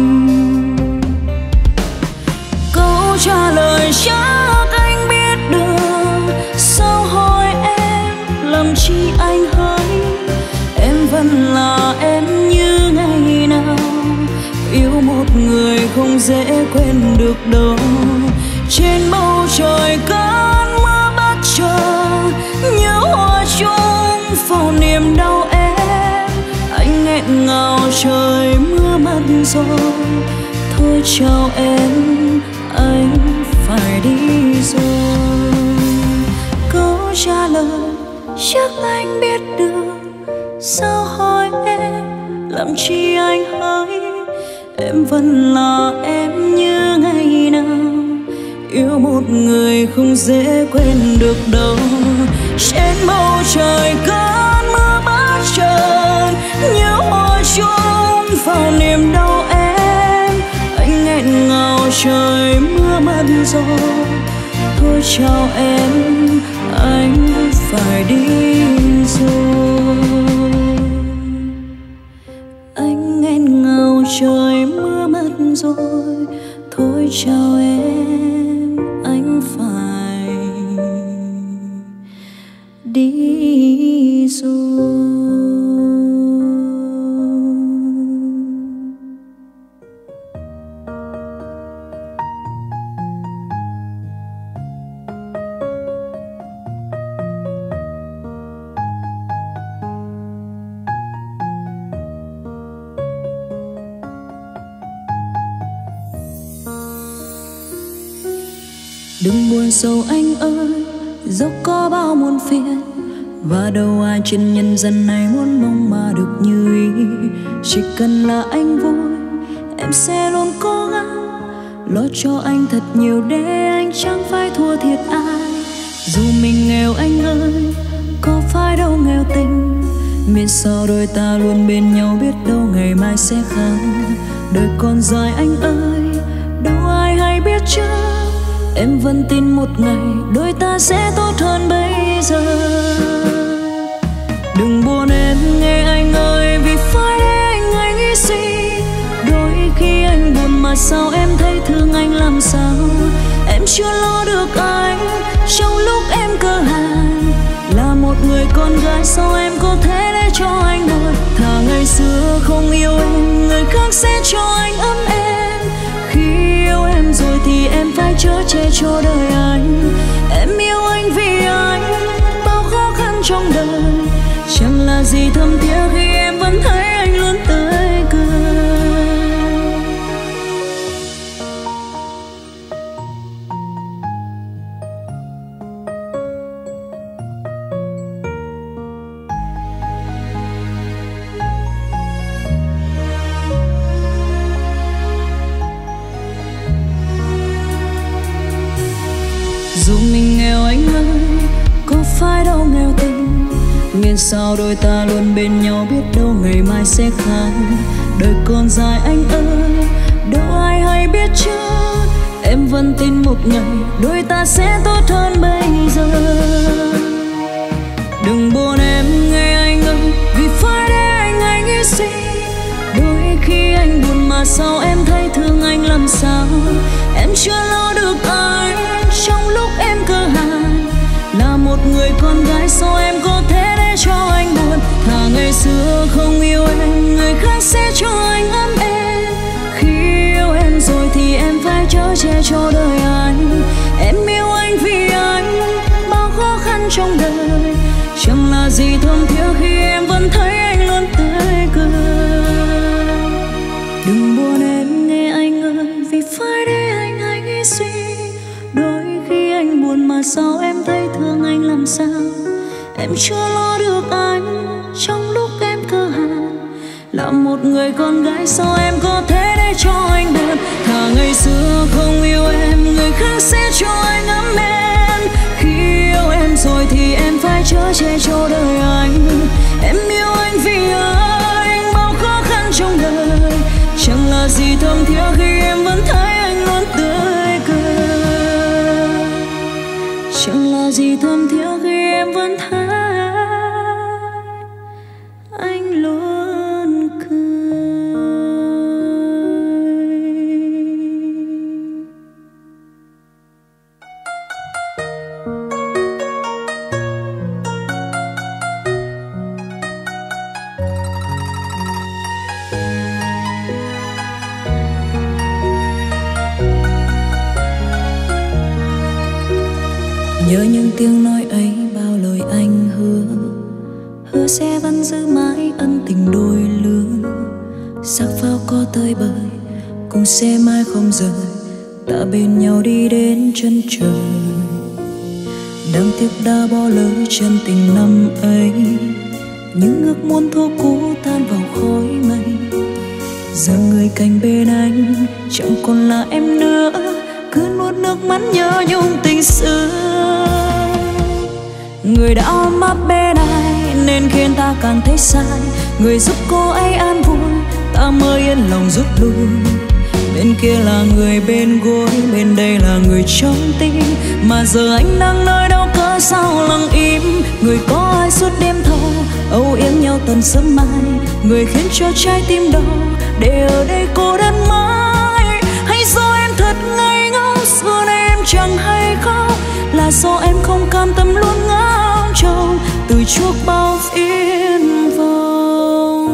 Câu trả lời chắc anh biết được, sao hỏi em làm chi anh hỡi? Em vẫn là em như ngày nào, yêu một người không dễ quên được đâu. Trên bầu trời cơn mưa bất chợt, nhớ hoa chung vào niềm đau em. Anh nghẹn ngào trời mưa mất rồi, thôi chào em, anh phải đi rồi. Câu trả lời chắc anh biết được, sao hỏi em làm chi anh hỡi? Em vẫn là em như ngày nào, yêu một người không dễ quên được đâu. Trên bầu trời cơn mưa bất chợt, nhớ hoa chung vào niềm đau em. Anh nghẹn ngào trời mưa mất rồi, thôi chào em, anh phải đi rồi. Anh nghẹn ngào trời mưa mất rồi, thôi chào em, anh phải đi rồi. Đừng buồn sầu anh ơi, dẫu có bao muôn phiền, và đâu ai trên nhân dân này muốn mong mà được như ý. Chỉ cần là anh vui, em sẽ luôn cố gắng lo cho anh thật nhiều để anh chẳng phải thua thiệt ai. Dù mình nghèo anh ơi, có phải đâu nghèo tình, miễn sao đôi ta luôn bên nhau, biết đâu ngày mai sẽ khác. Đời còn dài anh ơi, đâu ai hay biết chứ. Em vẫn tin một ngày đôi ta sẽ tốt hơn bây giờ. Đừng buồn em nghe anh ơi, vì phải để anh hay nghĩ suy. Đôi khi anh buồn mà sao em thấy thương anh làm sao? Em chưa lo được anh trong lúc em cơ hàn. Là một người con gái sao em có thể để cho anh buồn? Thà ngày xưa không yêu em, người khác sẽ cho anh ấm em. Khi yêu em rồi thì em phải chở che cho đời anh. Em yêu anh vì anh bao khó khăn trong đời, chẳng là gì thâm thiết khi em vẫn thấy anh luôn tươi cười. Dù mình nghèo anh ơi, có phải đâu nghèo tình, miễn sao đôi ta luôn bên nhau, biết đâu ngày mai sẽ khác. Đời còn dài anh ơi, đâu ai hay biết chứ. Em vẫn tin một ngày đôi ta sẽ tốt hơn bây giờ. Đừng buồn em nghe anh ơi, vì phải để anh hay nghĩ suy. Đôi khi anh buồn mà sao em thấy thương anh làm sao? Em chưa lo được anh trong lúc em cơ hàn. Là một người con gái sao em có thể để cho anh buồn? Thà ngày xưa không yêu em, người khác sẽ cho anh ấm em. Khi yêu em rồi thì em phải chở che cho đời anh. Em yêu anh vì anh bao khó khăn trong đời, chẳng là gì thơm thiết khi em vẫn thấy anh luôn tươi cười. Đừng buồn em nghe anh ơi, vì phải để anh hay nghĩ suy. Đôi khi anh buồn mà sao em thấy thương anh làm sao? Em chưa lo được anh trong lúc em cơ hàn. Là một người con gái sao em có thể để cho anh buồn? Thà ngày xưa không yêu em, người khác sẽ cho anh ấm em. Khi yêu em rồi thì em phải chở che cho đời anh. Em yêu anh vì anh bao khó khăn trong đời, Chẳng là gì thơm théo khi em vẫn thấy anh luôn tươi cười. Chẳng là gì thơm théo khi em vẫn thấy anh luôn cười. Nhớ những tiếng nói ấy, bao lời anh hứa, hứa sẽ vẫn giữ mãi ân tình đôi lứa. Sắc pháo có tơi bời, cùng sẽ mãi không rời, ta bên nhau đi đến chân trời. Đáng tiếc đã bỏ lỡ chân tình năm ấy, những ước muốn thua cũ tan vào khói mây. Giờ người cạnh bên anh chẳng còn là em nữa, cứ nuốt nước mắt nhớ nhung tình xưa. Người đã ôm ấp bên ai nên khiến ta càng thấy sai, người giúp cô ấy an vui ta mới yên lòng rút lui. Bên kia là người bên gối, bên đây là người trong tim, mà giờ anh đang nơi đâu cớ sao lặng im. Người có ai suốt đêm thâu âu yếm nhau tận sớm mai, người khiến cho trái tim đau để ở đây cô đơn mãi. Hay do em thật ngây ngốc, xưa nay em chẳng hay khóc, là do em không cam tâm luôn ngóng trông từ chuốc bao phiền vông.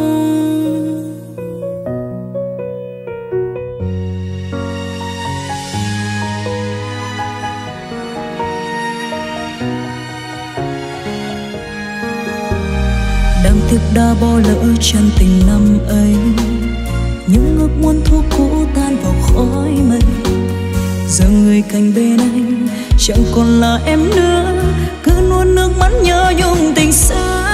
Đáng tiếc đã bỏ lỡ chân tình năm ấy, những ước muốn thua cũ tan vào khói mây. Giờ người cạnh bên anh chẳng còn là em nữa, cứ nuốt nước mắt nhớ nhung tình xưa.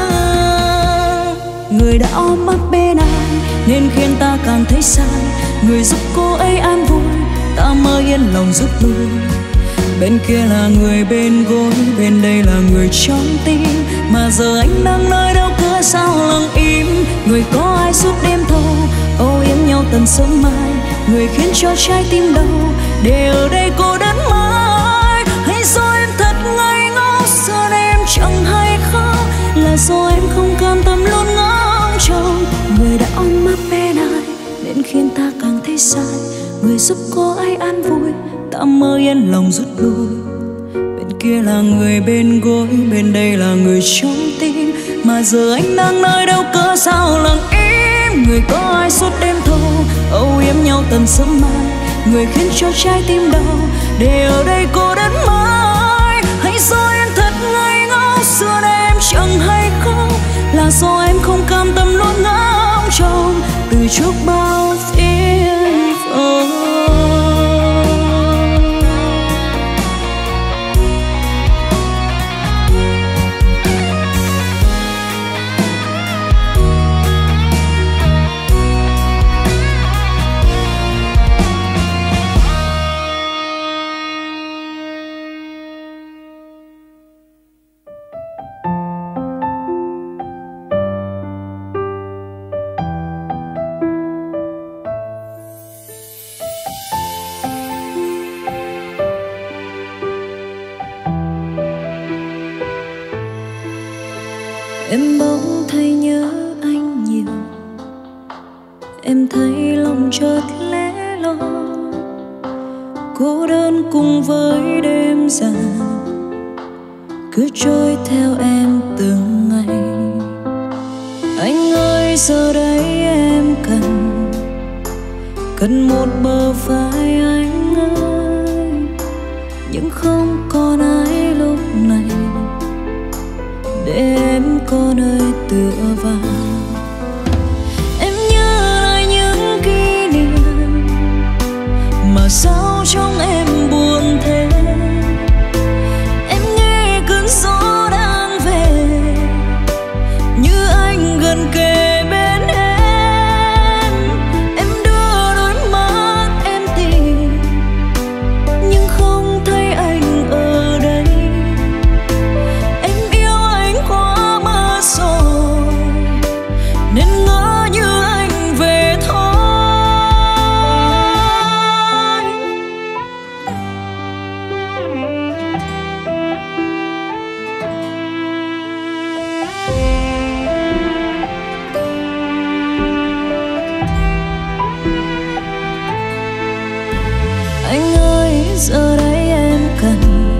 Người đã ôm ấp bên ai nên khiến ta càng thấy sai, người giúp cô ấy an vui ta mới yên lòng rút lui. Bên kia là người bên gối, bên đây là người trong tim, mà giờ anh đang nơi đâu cớ sao lặng im. Người có ai suốt đêm thâu âu yếm nhau tận sớm mai, người khiến cho trái tim đau để ở đây cô đơn mãi. Hay do em thật ngây ngốc, xưa nay em chẳng hay khóc, là do em không cam tâm luôn ngóng trông. Người đã ôm ấp bên ai nên khiến ta càng thấy sai, người giúp cô ấy an vui ta mới yên lòng rút lui. Bên kia là người bên gối, bên đây là người trong tim, mà giờ anh đang nơi đâu cớ sao lặng im. Người có ai suốt đêm thâu âu yếm nhau tận sớm mai, người khiến cho trái tim đau để ở đây cô đơn mãi. Hay do em thật ngây ngốc, xưa nay em chẳng hay khóc, là do em không cam tâm luôn ngóng trông từ chuốc bao phiền vông. Em bỗng thấy nhớ anh nhiều, em thấy lòng chợt lẻ loi, cô đơn cùng với đêm dài cứ trôi theo em từng ngày. Anh ơi giờ đây em cần cần một bờ vai anh ơi, nhưng không còn ai lúc này để em có nơi tựa vào. Em nhớ lại những kỷ niệm mà sao trong em buồn thế. Em nghe cơn gió đang về, như anh gần kề bên em. Em đưa đôi mắt em tìm, nhưng không thấy anh ở giờ đây em cần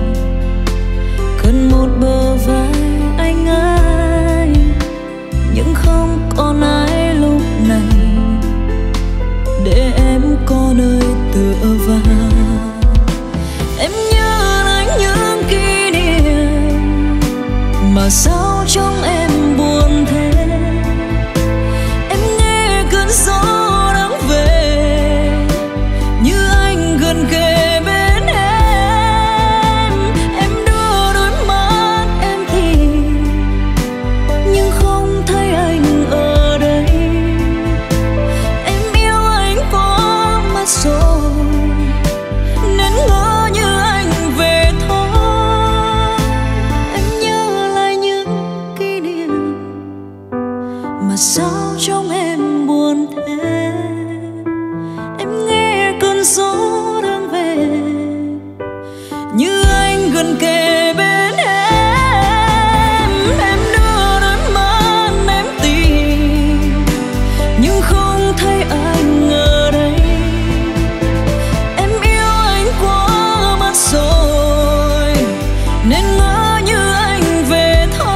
cần một bờ vai anh ơi, nhưng không còn ai lúc này để em có nơi tựa vào. Em nhớ lại những kỷ niệm mà sao trong em buồn thế. Em nghe cơn gió đang về như anh gần kề bên em. Em đưa đôi mắt em tìm nhưng không thấy anh ở đây. Em yêu anh quá mất rồi nên ngỡ như anh về thôi. Em nhớ lại những kỷ niệm mà sao trong em buồn thế. Em nghe cơn gió đang về như anh gần kề bên em. Em đưa đôi mắt em tìm nhưng không thấy anh ở đây. Em yêu anh quá mất rồi nên ngỡ như anh về thôi.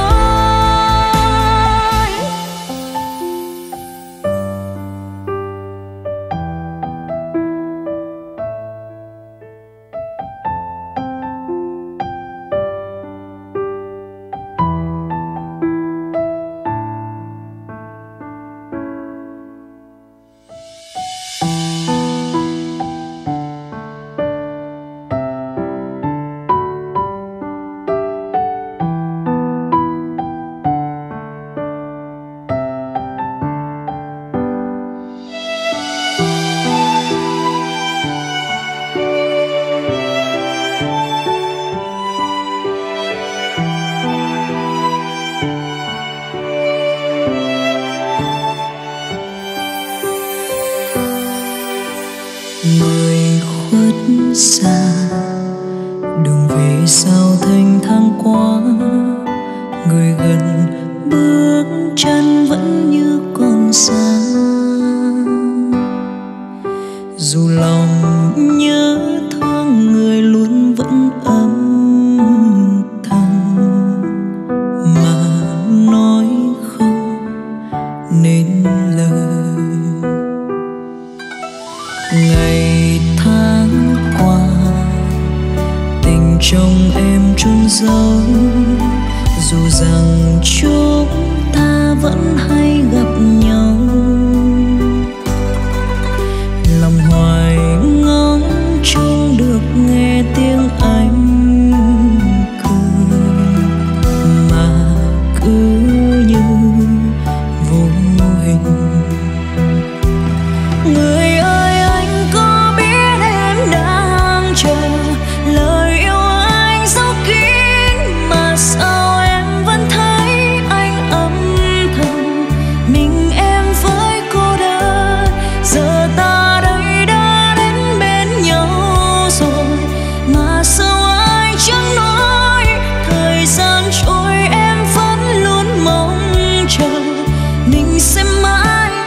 Người khuất xa đường về sau thanh thang quá. Người gần bước chân vẫn như còn xa. Dù lòng nhớ thương người luôn vẫn âm thầm mà nói không nên lời. Ngày tháng qua tình trong em chôn giấu, dù rằng chúng ta vẫn hay gặp nhau. Lòng hoài ngóng trông được nghe tiếng anh cười mà cứ như vô hình. Người ơi anh có biết em đang chờ lời yêu anh dấu kín mà sao em vẫn thấy anh âm thầm mình em với cô đơn. Giờ ta đây đã đến bên nhau rồi mà sao anh chẳng nói. Thời gian trôi em vẫn luôn mong chờ mình sẽ mãi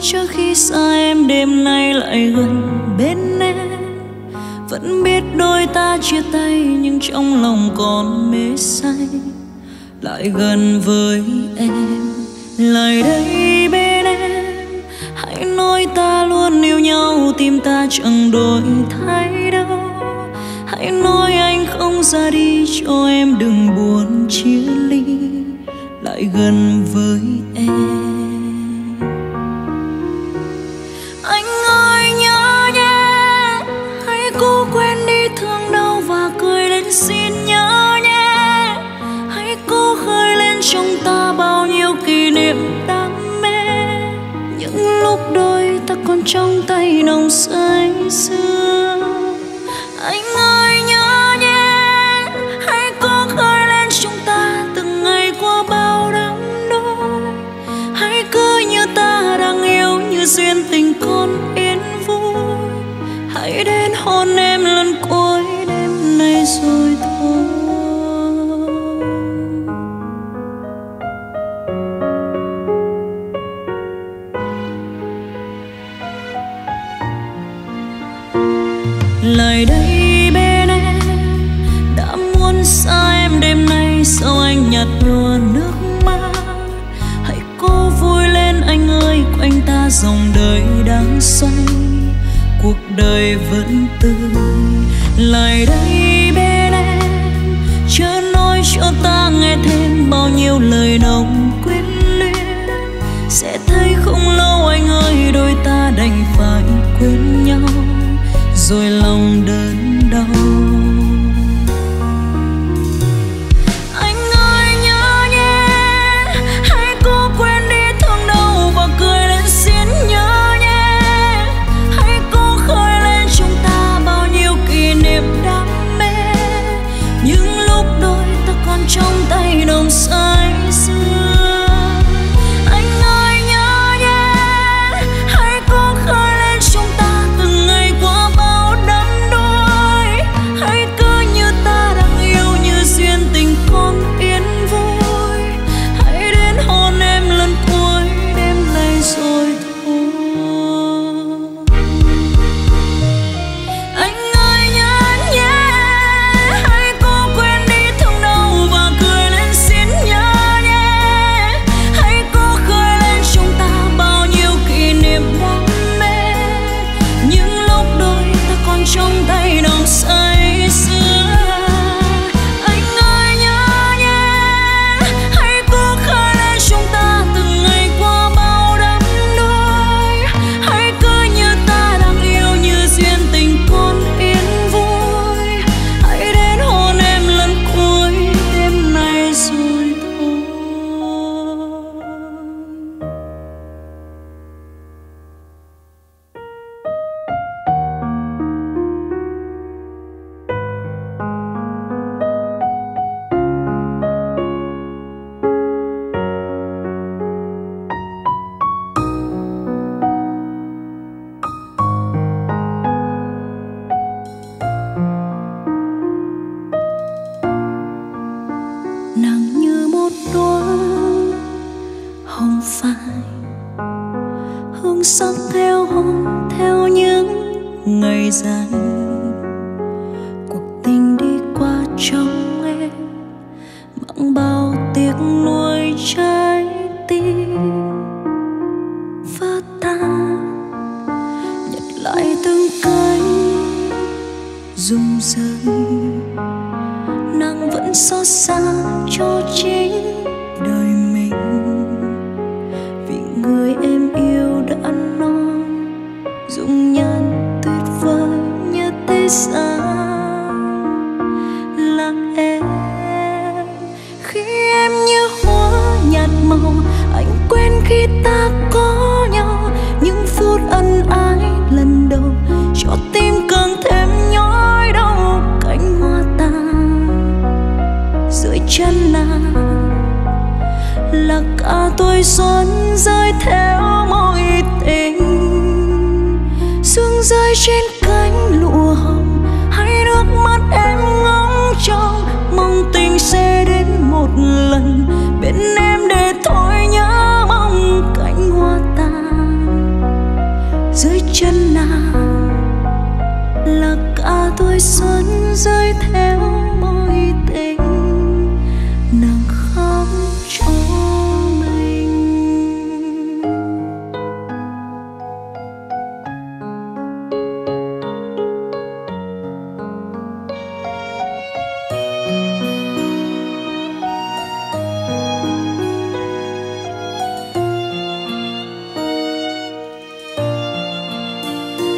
Trước khi xa em đêm nay lại gần bên em, vẫn biết đôi ta chia tay nhưng trong lòng còn mê say. Lại gần với em, lại đây bên em, hãy nói ta luôn yêu nhau, tim ta chẳng đổi thay đâu. Hãy nói anh không ra đi, cho em đừng buồn chia ly. Lại gần với em. Anh ơi nhớ nhé, hãy cố quên đi thương đau và cười lên xin nhớ nhé. Hãy cố khơi lên trong ta bao nhiêu kỷ niệm đam mê. Những lúc đôi ta còn trong tay nồng say sưa. Anh ơi nhớ nhé, hãy cố khơi lên trong ta từng ngày qua bao đắm đuối. Hãy cứ như ta đang yêu, như duyên tình con yên vui. Hãy đến hôn em lần cuối đêm nay rồi thôi. Lại đây bên em, đã muốn xa em đêm nay, sao anh nhạt nhòa nước mắt. Hãy cố vui lên anh ơi, quanh ta dòng đời đang xoay, cuộc đời vẫn tươi. Lại đây bên em, chớ nói cho ta nghe thêm bao nhiêu lời nồng quyến luyến. Sẽ thấy không lâu anh ơi, đôi ta đành phải quên nhau, rồi lòng đớn đau. Anh ơi nhớ nhé, hãy cố quên đi thương đau và cười lên xin nhớ nhé. Hãy cố khơi lên trong ta bao nhiêu kỷ niệm đam mê. Những lúc đôi ta còn trong tay nồng say sưa. Anh ơi nhớ nhé, hãy cố khơi lên trong ta từng ngày qua bao đắm đuối. Hãy cứ như ta đang yêu, như duyên tình con yên vui. Hãy đến hôn em lần cuối đêm nay rồi thôi. Anh ơi nhớ nhé, hãy cố quên đi thương đau và cười lên xin nhớ nhé. Hãy cố khơi lên trong ta bao nhiêu kỷ niệm đam mê. Những lúc đôi ta còn trong tay nồng say sưa. Anh ơi nhớ nhé, hãy cố khơi lên trong ta từng ngày qua bao đắm đuối. Hãy cứ như ta đang yêu, như duyên tình con yên vui. Hãy đến hôn em lần cuối đêm nay rồi thôi. Nàng như một đóa hồng phai, hương sắc theo hôm theo những ngày dài. Cuộc tình đi qua trong em, mang bao tiếc nuối trái tim vỡ tan. Nhặt lại từng cánh rụng rơi, nàng vẫn xót xa cho chính đời mình. Vì người em yêu đã nói dung nhan tuyệt vời như thế gian là em. Khi em như hoa nhạt màu, anh quên khi ta có nhau. Những phút ân ái lần đầu cho tim càng thêm nhói đau. Cánh hoa tàn dưới chân nàng là cả tuổi xuân rơi theo mối tình. Sương rơi trên cánh lụa hồng, hay nước mắt em ngóng trông. Mong tình sẽ đến một lần bên em để thôi nhớ mong. Cánh hoa tàn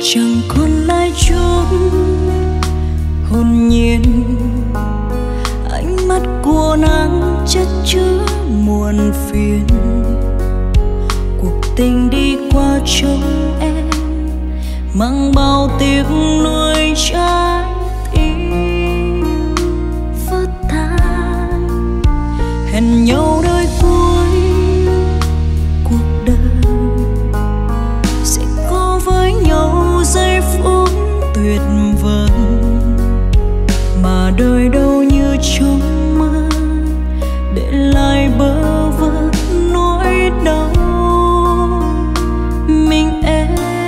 chẳng còn lại chút hồn nhiên. Ánh mắt của nắng chất chứa muộn phiền, cuộc tình đi qua trông em mang bao tiếc nuối trái tim vỡ tan. Hẹn nhau đôi cuối cuộc đời sẽ có với nhau giây phút tuyệt vời, mà đời đâu như trong mơ để lại bơ vơ nỗi đau. Mình em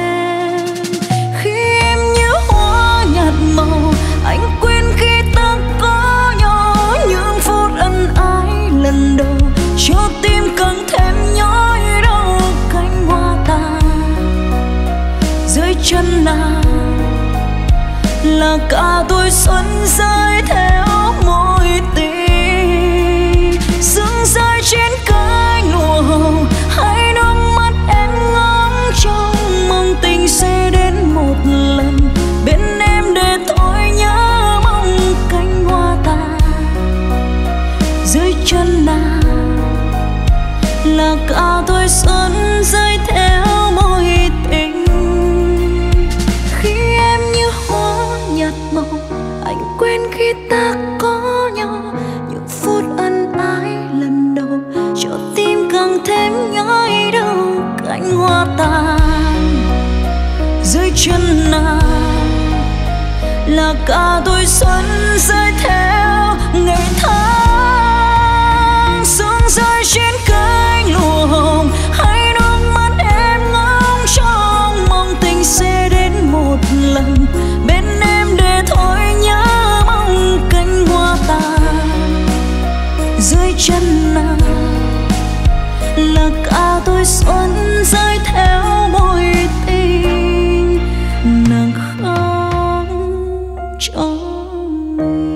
khi em như hoa nhạt màu, anh quên khi ta có nhau. Những phút ân ái lần đầu cho tim càng thêm nhói đau. Cánh hoa tàn dưới chân nàng là cả tuổi xuân rơi theo mối tình, dưng rơi trên cánh lụa hồng. Hãy nước mắt em ngóng trông mong tình sẽ đến một lần bên em để thôi nhớ mong. Cánh hoa tàn dưới chân nàng là cả tuổi xuân rơi theo mối tình. Khi em như hoa nhạt màu, anh quên khi ta có nhau. Những phút ân ái lần đầu cho tim càng thêm nhói đau. Cánh hoa tàn dưới chân nàng là cả tuổi xuân rơi theo ngày tháng, sương rơi trên cánh lụa hồng. Hãy nước mắt em ngóng trông mong tình sẽ đến một lần bên em để thôi nhớ mong. Cánh hoa tàn dưới chân nàng là cả tuổi xuân rơi theo mối tình. Nàng khóc cho mình.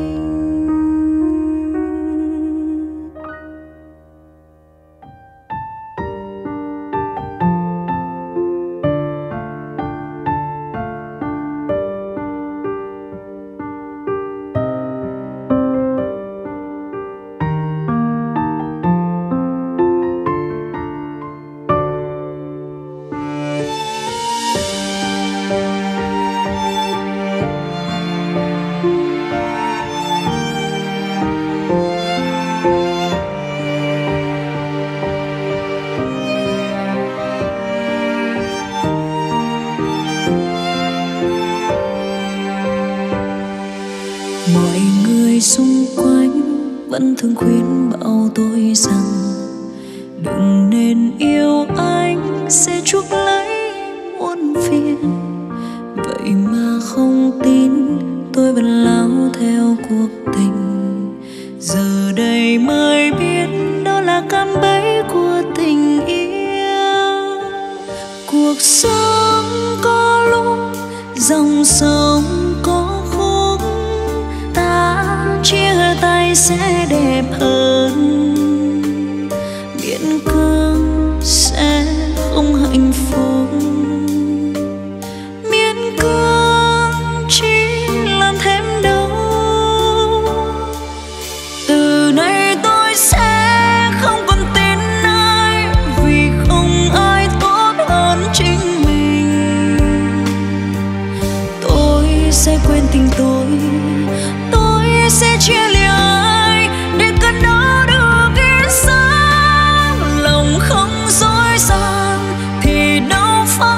Mọi người xung quanh vẫn thường khuyên bảo tôi rằng đừng nên yêu anh, sẽ chuốc lấy muôn phiền. Vậy mà không tin tôi vẫn lao theo cuộc tình. Giờ đây mới biết đó là cạm bẫy của tình yêu. Cuộc sống có lúc dòng sông có khúc, ta chia tay sẽ đẹp hơn. Miễn cưỡng sẽ không hạnh phúc, miễn cưỡng chỉ làm thêm đau. Từ nay tôi sẽ không còn tin ai, vì không ai tốt hơn chính mình. Tôi sẽ quên tình tôi, tôi sẽ chia lìa ai để cơn đau được yên sáng. Lòng không dối dàng thì đâu phải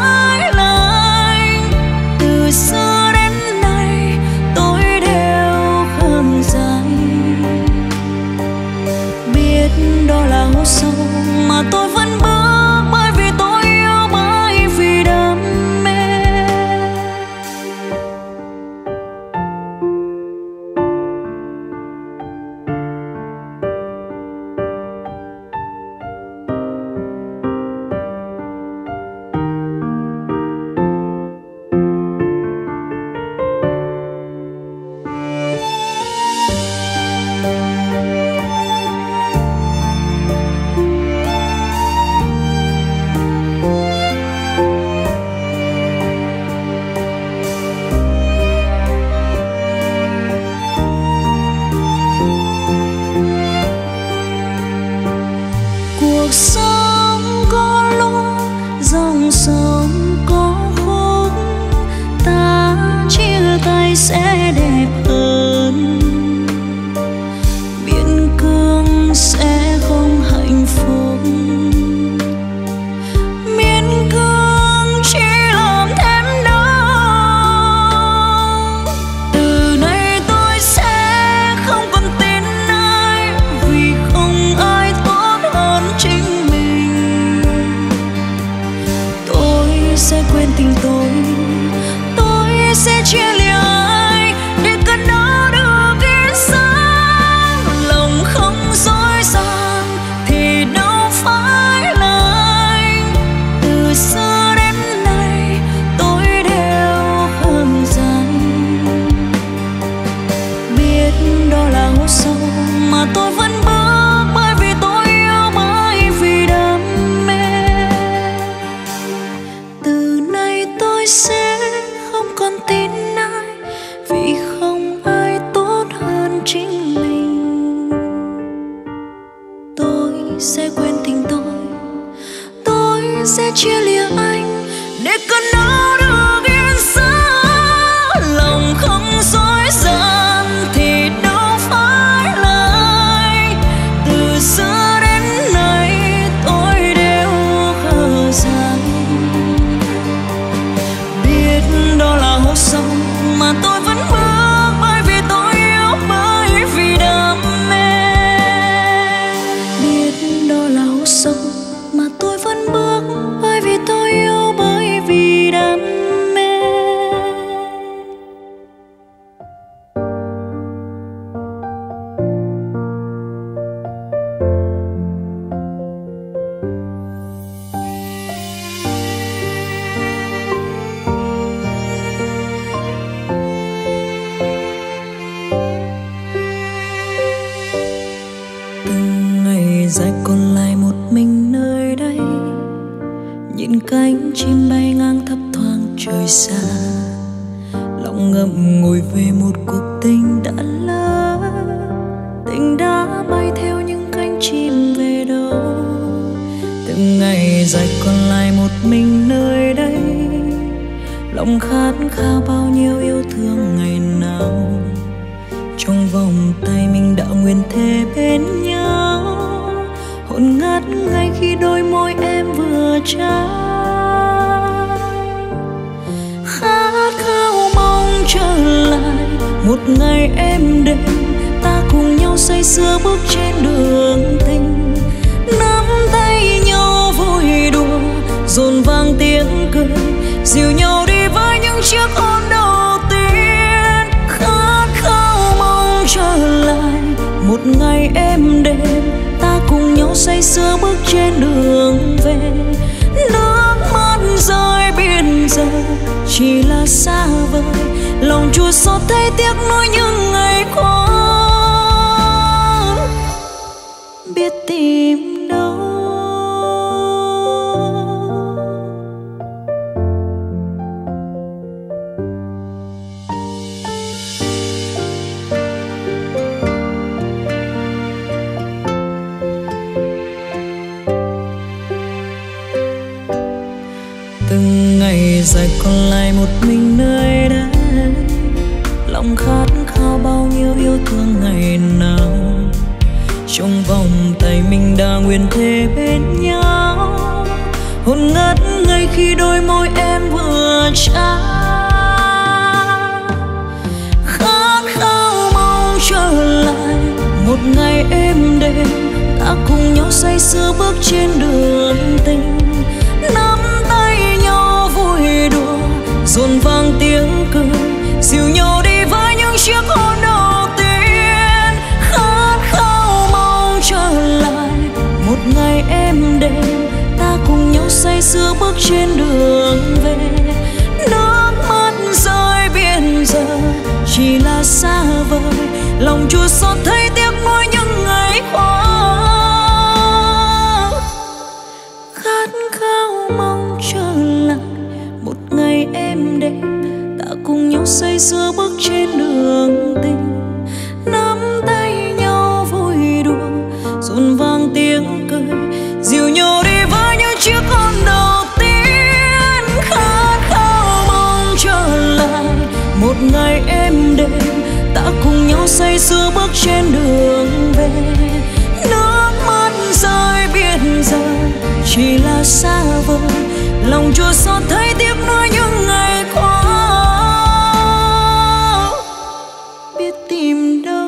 sẽ đẹp hơn. Biên cương sẽ không hạnh phúc, miễn cương chỉ làm thêm đau. Từ nay tôi sẽ không còn tin ai, vì không ai tốt hơn chính mình. Tôi sẽ quên tình tôi, tôi sẽ chia lìa ai để cơn đau được yên sáng. Lòng không dối ràng thì đâu phải là anh. Từ xưa đến nay tôi đều khờ dại, biết đó là hố sâu mà tôi vẫn bước, bởi vì tôi yêu, bởi vì đam mê. Từ nay tôi sẽ không còn tin ai, vì không ai tốt hơn chính mình. Tôi sẽ quên tình tôi, tôi sẽ chia lìa anh để cơn đau được yên sáng. Lòng không dối gian thì đâu phải là anh. Từ xưa đến nay tôi đều khờ dại, biết đó là hố sâu mà tôi vẫn bước, bởi vì tôi yêu, bởi vì đam mê. Biết đó là hố sâu mà tôi vẫn bước, bởi vì tôi yêu, bởi vì đam mê. Từng ngày dài còn lại một mình nơi đây, nhìn cánh chim bay ngang thấp thoáng trời xa. Lòng ngậm ngùi về một cuộc tình đã lỡ, tình đã bay theo những cánh chim về đâu. Từng ngày dài còn lại một mình nơi đây, lòng khát khao bao nhiêu yêu thương ngày nào. Trong vòng tay mình đã nguyện thề bên nhau, hồn ngát ngay khi đôi môi em vừa trao. Khát khao mong trở lại một ngày êm đềm, ta cùng nhau say sưa bước trên đường tình. Nắm tay nhau vui đùa, dồn vang tiếng cười, dìu nhau đi với những chiếc hôn đầu tiên. Khát khao mong trở lại một ngày êm đềm, ta cùng nhau say sưa bước trên đường về. Nước mắt rơi biển giờ chỉ là xa vời, lòng chua xót thấy tiếc nuối những ngày qua, biết tìm đâu. Từng ngày dài còn lại một mình nơi đây, lòng khát khao bao nhiêu yêu thương ngày nào. Trong vòng tay mình đã nguyện thề bên nhau, hồn ngất ngay khi đôi môi em vừa trao. Khát khao mong trở lại một ngày êm đềm, ta cùng nhau say sưa bước trên đường tình. Nắm tay nhau vui đùa, dồn vang tiếng cười, dìu nhau đi với những chiếc hôn đầu tiên. Khát khao mong trở lại một ngày êm đềm, ta cùng nhau say sưa bước trên đường về. Nước mắt rơi biển giờ chỉ là xa vời, lòng chua xót thấy tiếc nuối những ngày qua. Khát khao mong trở lại một ngày êm đềm, ta cùng nhau say sưa bước trên đường tình. Nắm tay nhau vui đùa, dồn vang tiếng cười, dìu nhau đi với những chiếc hôn đầu tiên. Khát khao mong trở lại một ngày êm xưa bước trên đường về. Nước mắt rơi biết giờ chỉ là xa vời, lòng chua xót thấy tiếc nuối những ngày qua. Biết tìm đâu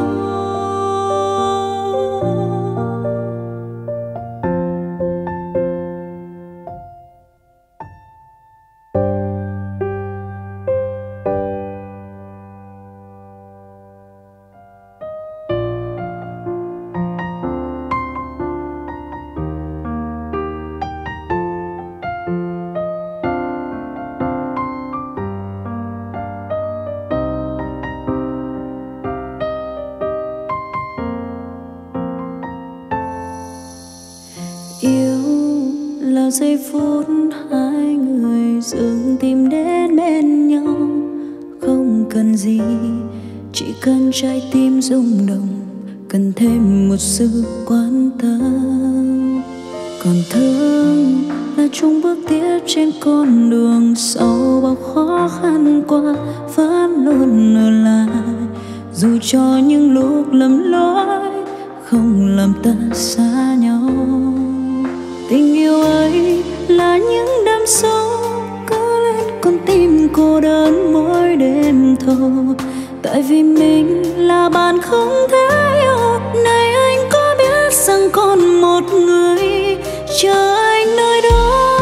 giây phút hai người dừng tìm đến bên nhau. Không cần gì, chỉ cần trái tim rung động, cần thêm một sự quan tâm. Còn thương là chung bước tiếp trên con đường, sau bao khó khăn qua vẫn luôn ở lại. Dù cho những lúc lầm lỗi không làm ta xa nhau. Tình yêu ấy là những đêm sâu cứ lên con tim cô đơn mỗi đêm thâu. Tại vì mình là bạn không thể yêu. Này anh có biết rằng còn một người chờ anh nơi đó.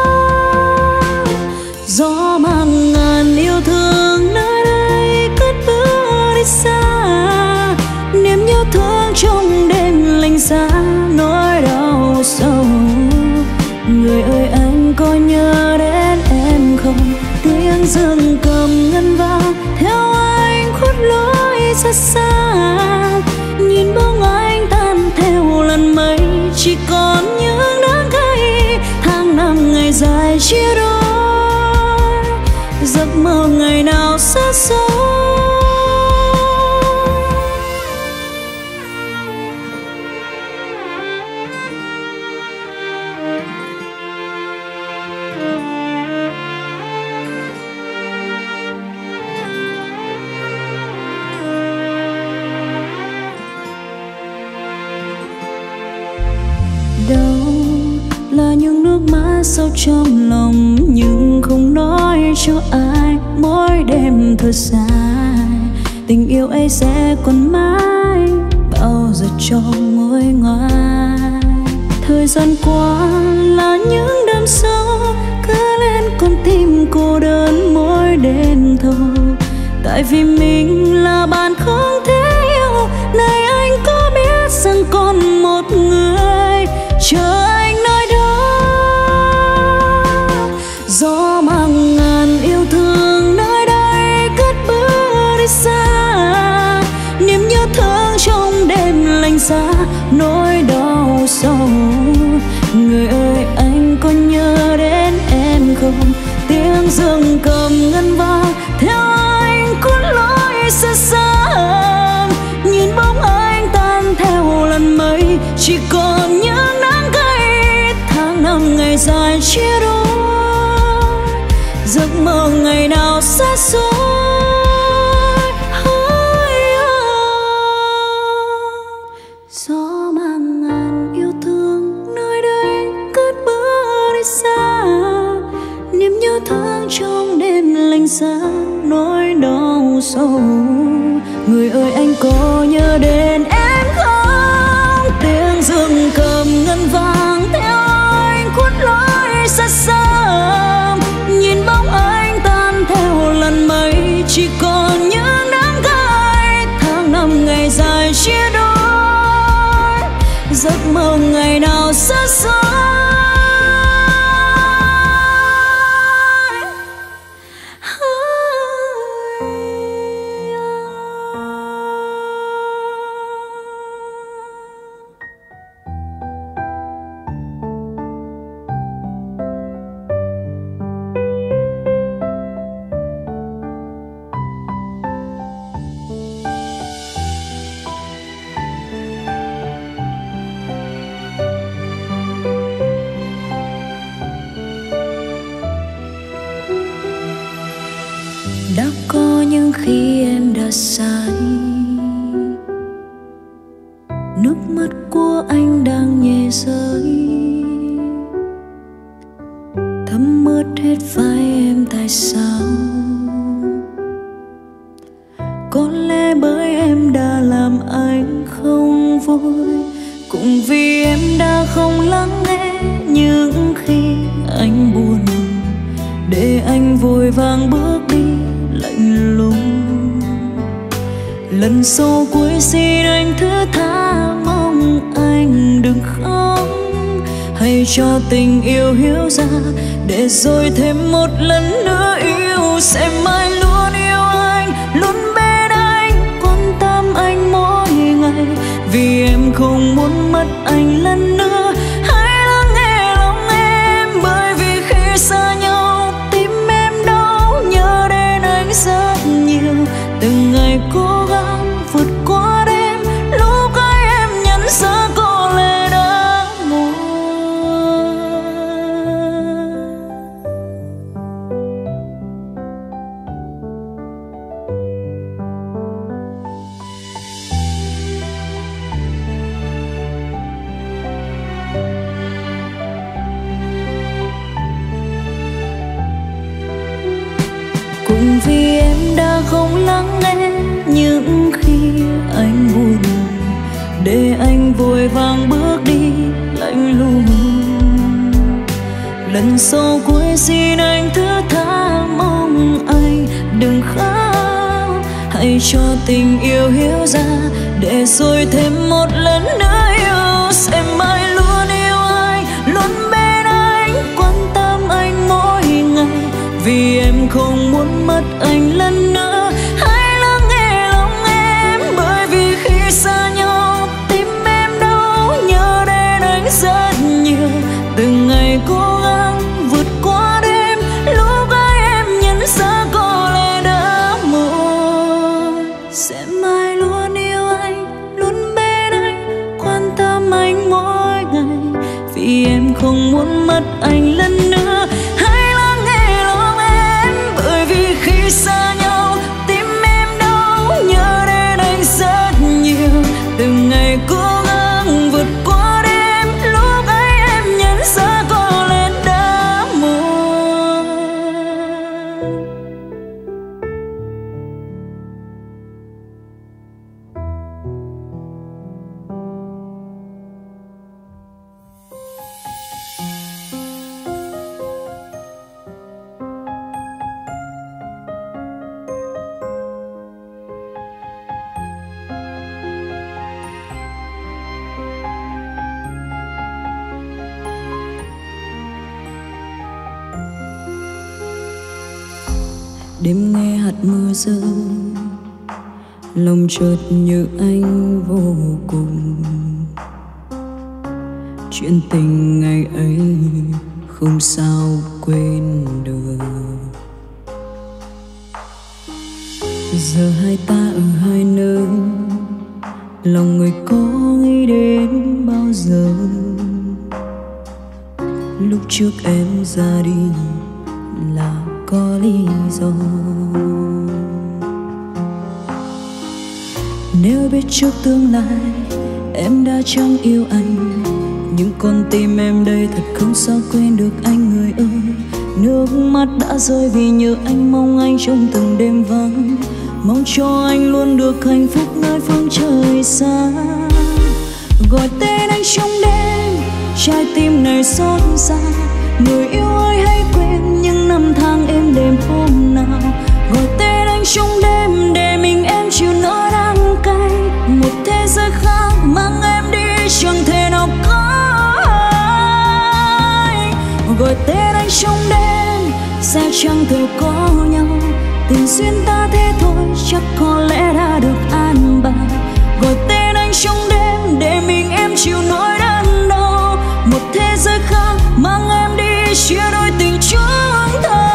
Gió mang ngàn yêu thương nơi đây cất bước đi xa. Niềm nhớ thương trong đêm lạnh giá nỗi đau sâu. Người ơi anh có nhớ đến em không? Tiếng dương cầm ngân vang theo anh khuất lối xa xa. Nhìn bóng anh tan theo lần mây, chỉ còn những đắng cay. Tháng năm ngày dài chia đôi, giấc mơ ngày nào xa xôi. Sâu trong lòng nhưng không nói cho ai. Mỗi đêm thở dài, tình yêu ấy sẽ còn mãi bao giờ cho ngồi ngoài. Thời gian qua là những đêm sâu cứ lên con tim cô đơn mỗi đêm thâu. Tại vì mình là bạn không thể yêu. Này anh có biết rằng còn một người chờ anh nơi đó. Gió mang ngàn yêu thương nơi đây cất bước đi xa. Niềm nhớ thương trong đêm lạnh giá nỗi đau sâu. Người ơi anh có nhớ đến em không? Tiếng dương cầm ngân vang theo anh cuốn lối xa xa. Nhìn bóng anh tan theo lần mây, chỉ còn những nắng cay. Tháng năm ngày dài chia đôi, giấc mơ ngày nào xa xôi. Gió mang ngàn yêu thương nơi đây cất bước đi xa. Niềm nhớ thương trong đêm lạnh giá nỗi đau sâu. Người ơi anh có nhớ đến em không? Tiếng dương cầm ngân vang theo anh khuất lối xa xa. Nhìn bóng anh tan theo lần mây, chỉ còn những nắng cay. Tháng năm ngày dài chia đôi, giấc mơ ngày nào xa xôi. Đã có những khi em đã sai, ướt hết vai em tại sao? Có lẽ bởi em đã làm anh không vui, cũng vì em đã không lắng nghe những khi anh buồn, để anh vội vàng bước đi lạnh lùng. Lần sau cuối xin anh thứ tha, mong anh đừng khóc. Hãy cho tình yêu hiểu ra, để rồi thêm một lần nữa yêu. Sẽ mãi luôn yêu anh, luôn bên anh, quan tâm anh mỗi ngày. Vì em không muốn mất anh lần nữa. Hãy lắng nghe lòng em, bởi vì khi xa nhau tim em đau, nhớ đến anh rất nhiều. Từng ngày cố gắng vượt qua đêm, lúc ấy em nhận ra có lẽ đã muộn. Cũng vì em đã không lắng nghe những khi anh buồn, để anh vội vàng bước đi lạnh lùng. Lần sau cuối xin anh thứ tha, mong anh đừng khóc. Hãy cho tình yêu hiểu ra, để rồi thêm một lần nữa yêu. Sẽ mãi luôn yêu anh, luôn bên anh, quan tâm anh mỗi ngày. Vì em không muốn mất anh lần nữa. Hãy lắng nghe lòng em, bởi vì khi xa nhau tim em đau, nhớ đến anh rất nhiều. Từng ngày cố gắng vượt qua đêm, lúc ấy em nhận ra có lẽ đã muộn. Sẽ mãi luôn yêu anh, luôn bên anh, quan tâm anh mỗi ngày. Vì em không muốn mất anh lần nữa. Hãy lắng nghe lòng em, bởi vì khi xa nhau tim em đau, nhớ đến anh rất nhiều. Từng ngày cố gắng vượt qua đêm, lúc ấy em nhận ra có lẽ đã muộn. Đêm nghe hạt mưa rơi, lòng chợt nhớ anh vô cùng. Chuyện tình ngày ấy không sao quên được. Giờ hai ta ở hai nơi, lòng người có nghĩ đến bao giờ. Lúc trước em ra đi là có lý do. Nếu biết trước tương lai em đã chẳng yêu anh, nhưng con tim em đây thật không sao quên được anh người ơi. Nước mắt đã rơi vì nhớ anh, mong anh trong từng đêm vắng. Mong cho anh luôn được hạnh phúc nơi phương trời xa. Gọi tên anh trong đêm, trái tim này xót xa. Người yêu ơi hãy quên những năm tháng êm đềm hôm nào. Gọi tên anh trong đêm, để mình em chịu nỗi đắng cay. Một thế giới khác mang em đi, chẳng thể nào có ai. Gọi tên anh trong đêm, sẽ chẳng thể có nhau. Tình duyên ta thế thôi, chắc có lẽ đã được an bài. Gọi tên anh trong đêm, để mình em chịu nỗi đớn đau. Một thế giới khác mang em đi, chia đôi tình chúng ta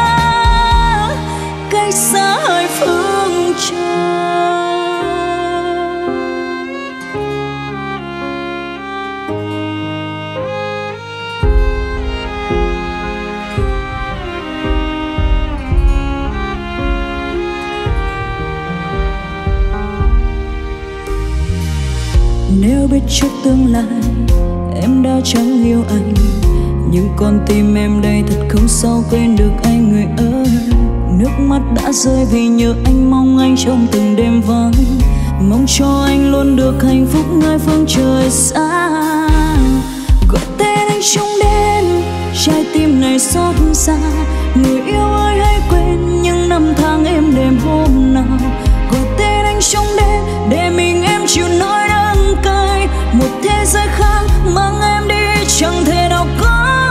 cách xa hai phương trời. Nếu biết trước tương lai em đã chẳng yêu anh, nhưng con tim em đây thật không sao quên được anh người ơi. Nước mắt đã rơi vì nhớ anh, mong anh trong từng đêm vắng, mong cho anh luôn được hạnh phúc nơi phương trời xa. Gọi tên anh trong đêm, trái tim này xót xa. Người yêu ơi hãy quên những năm tháng êm đềm hôm nào. Gọi tên anh trong đêm để mình em chịu nỗi đắng cay. Một thế giới khác mang em đi chẳng thể nào có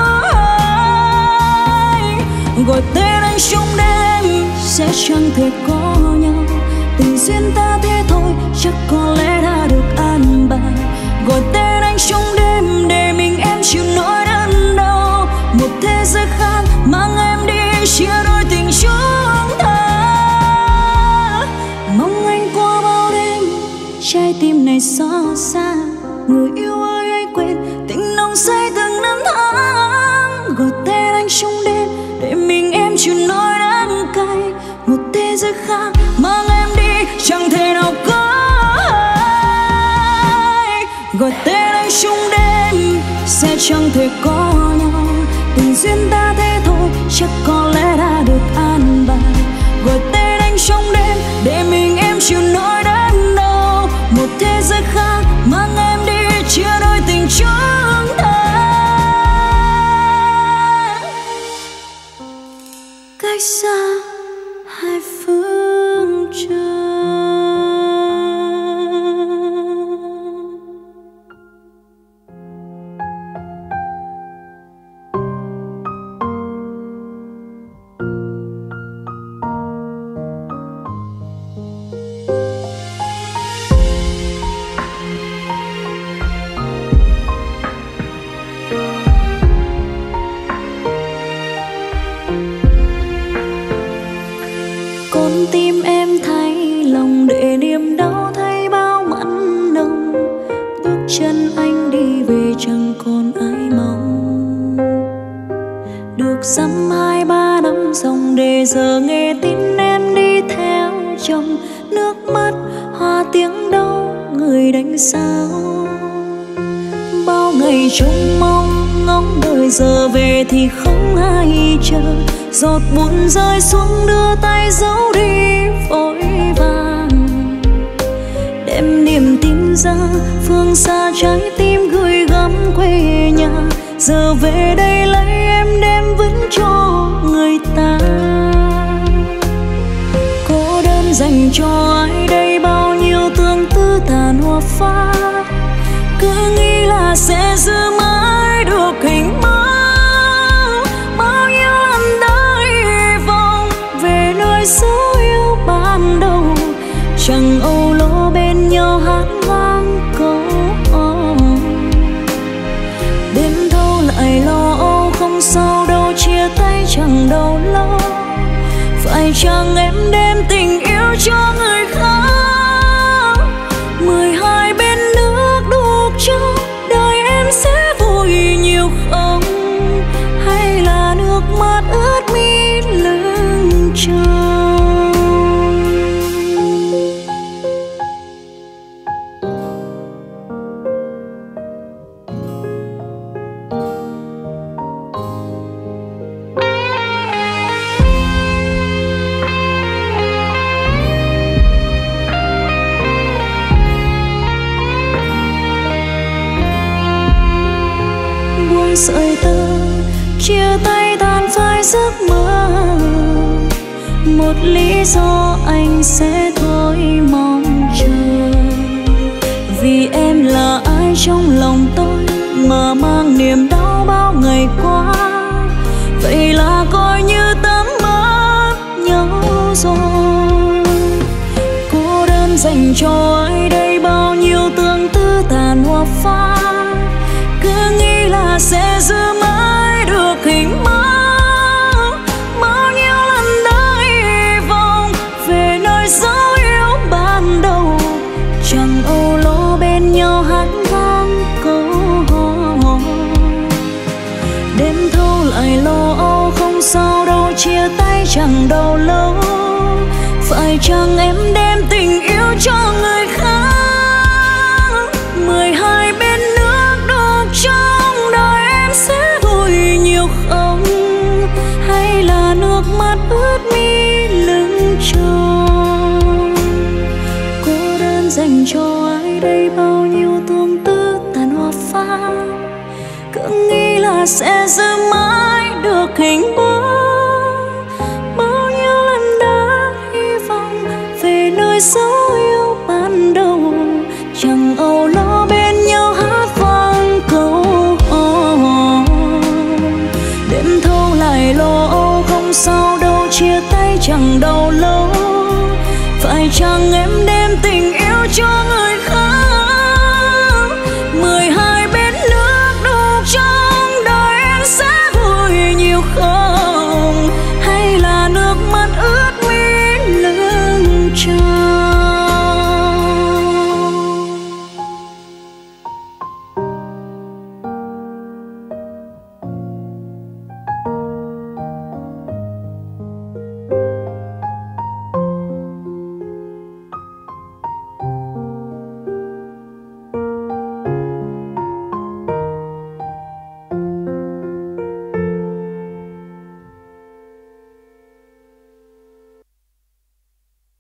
ai. Gọi tên anh trong đêm sẽ chẳng thể có nhau. Tình duyên ta thế thôi chắc có lẽ đã được an bài. Gọi tên anh trong đêm để mình em chịu nỗi đớn đau. Một thế giới khác mang em đi chia đôi tình chúng ta. Mong anh qua bao đêm trái tim này xót xa. Người yêu ơi hãy quên tình nồng say từng năm tháng. Gọi tên anh trong đêm để mình em chịu nỗi đắng cay. Một thế giới khác mang em đi chẳng thể nào có ai. Gọi tên anh trong đêm sẽ chẳng thể có nhau. Tình duyên ta thế thôi chắc có lẽ đã được an bài. Gọi tên anh trong đêm để mình em chịu nỗi đớn đau. Một thế giới khác mang em đi chia đôi tình chúng ta. Cách xa hai phương trời. Con tim em thay lòng để niềm đau thay bao mặn nồng. Bước chân anh đi về chẳng còn ai mong. Được dăm hai ba năm dòng để giờ nghe tin em đi theo chồng. Nước mắt hoa tiếng đau người đánh sao. Bao ngày trông mong ngóng đợi giờ về thì không ai chờ. Giọt buồn rơi xuống đưa tay giấu đi vội vàng. Đem niềm tin ra phương xa trái tim gửi gắm quê nhà. Giờ về đây lấy em đem vĩnh cho người ta. Cô đơn dành cho ai đây bao nhiêu tương tư tàn hoa phai. Cứ nghĩ là sẽ giữ mãi được hình mơ. Bao nhiêu lần đợi vòng về nơi dấu yêu ban đầu. Chẳng âu lo bên nhau hát vang câu oh. Đêm thâu lại lo âu không sao đâu, chia tay chẳng đâu lâu. Phải chăng em đem tình yêu cho người khác. Mười hai bên nước đục cho đời em sẽ vui nhiều không? Hay là nước mắt ướt mi lưng trâu? Sợi tơ chia tay tan phai giấc mơ. Một lý do anh sẽ thôi mong chờ. Vì em là ai trong lòng tôi mà mang niềm đau bao ngày qua. Vậy là coi như tấm mất nhau rồi. Cô đơn dành cho ai đây bao nhiêu tương tư tàn hoa phai. Cứ nghĩ là sẽ giữ mãi được hình mơ. Bao nhiêu lần đợi vòng về nơi dấu yêu ban đầu. Chẳng âu lo bên nhau hát vang câu hò. Đêm thâu lại lo âu không sao đâu, chia tay chẳng đâu lâu. Phải chăng em đem tình yêu cho người khác. Mười hai bên nước đục trong đời em sẽ vui ướt mi lưng tròn. Cô đơn dành cho ai đây bao nhiêu tương tư tàn hoa phai, cứ nghĩ là sẽ giữ mãi được hình bóng. Bao nhiêu lần đã hy vọng về nơi dấu yêu ban đầu, chẳng âu lo bên nhau hát vang câu hò. Đêm thâu lại lo âu không sao đâu, chia tay chẳng đâu lâu. Phải chăng em đem tình yêu cho người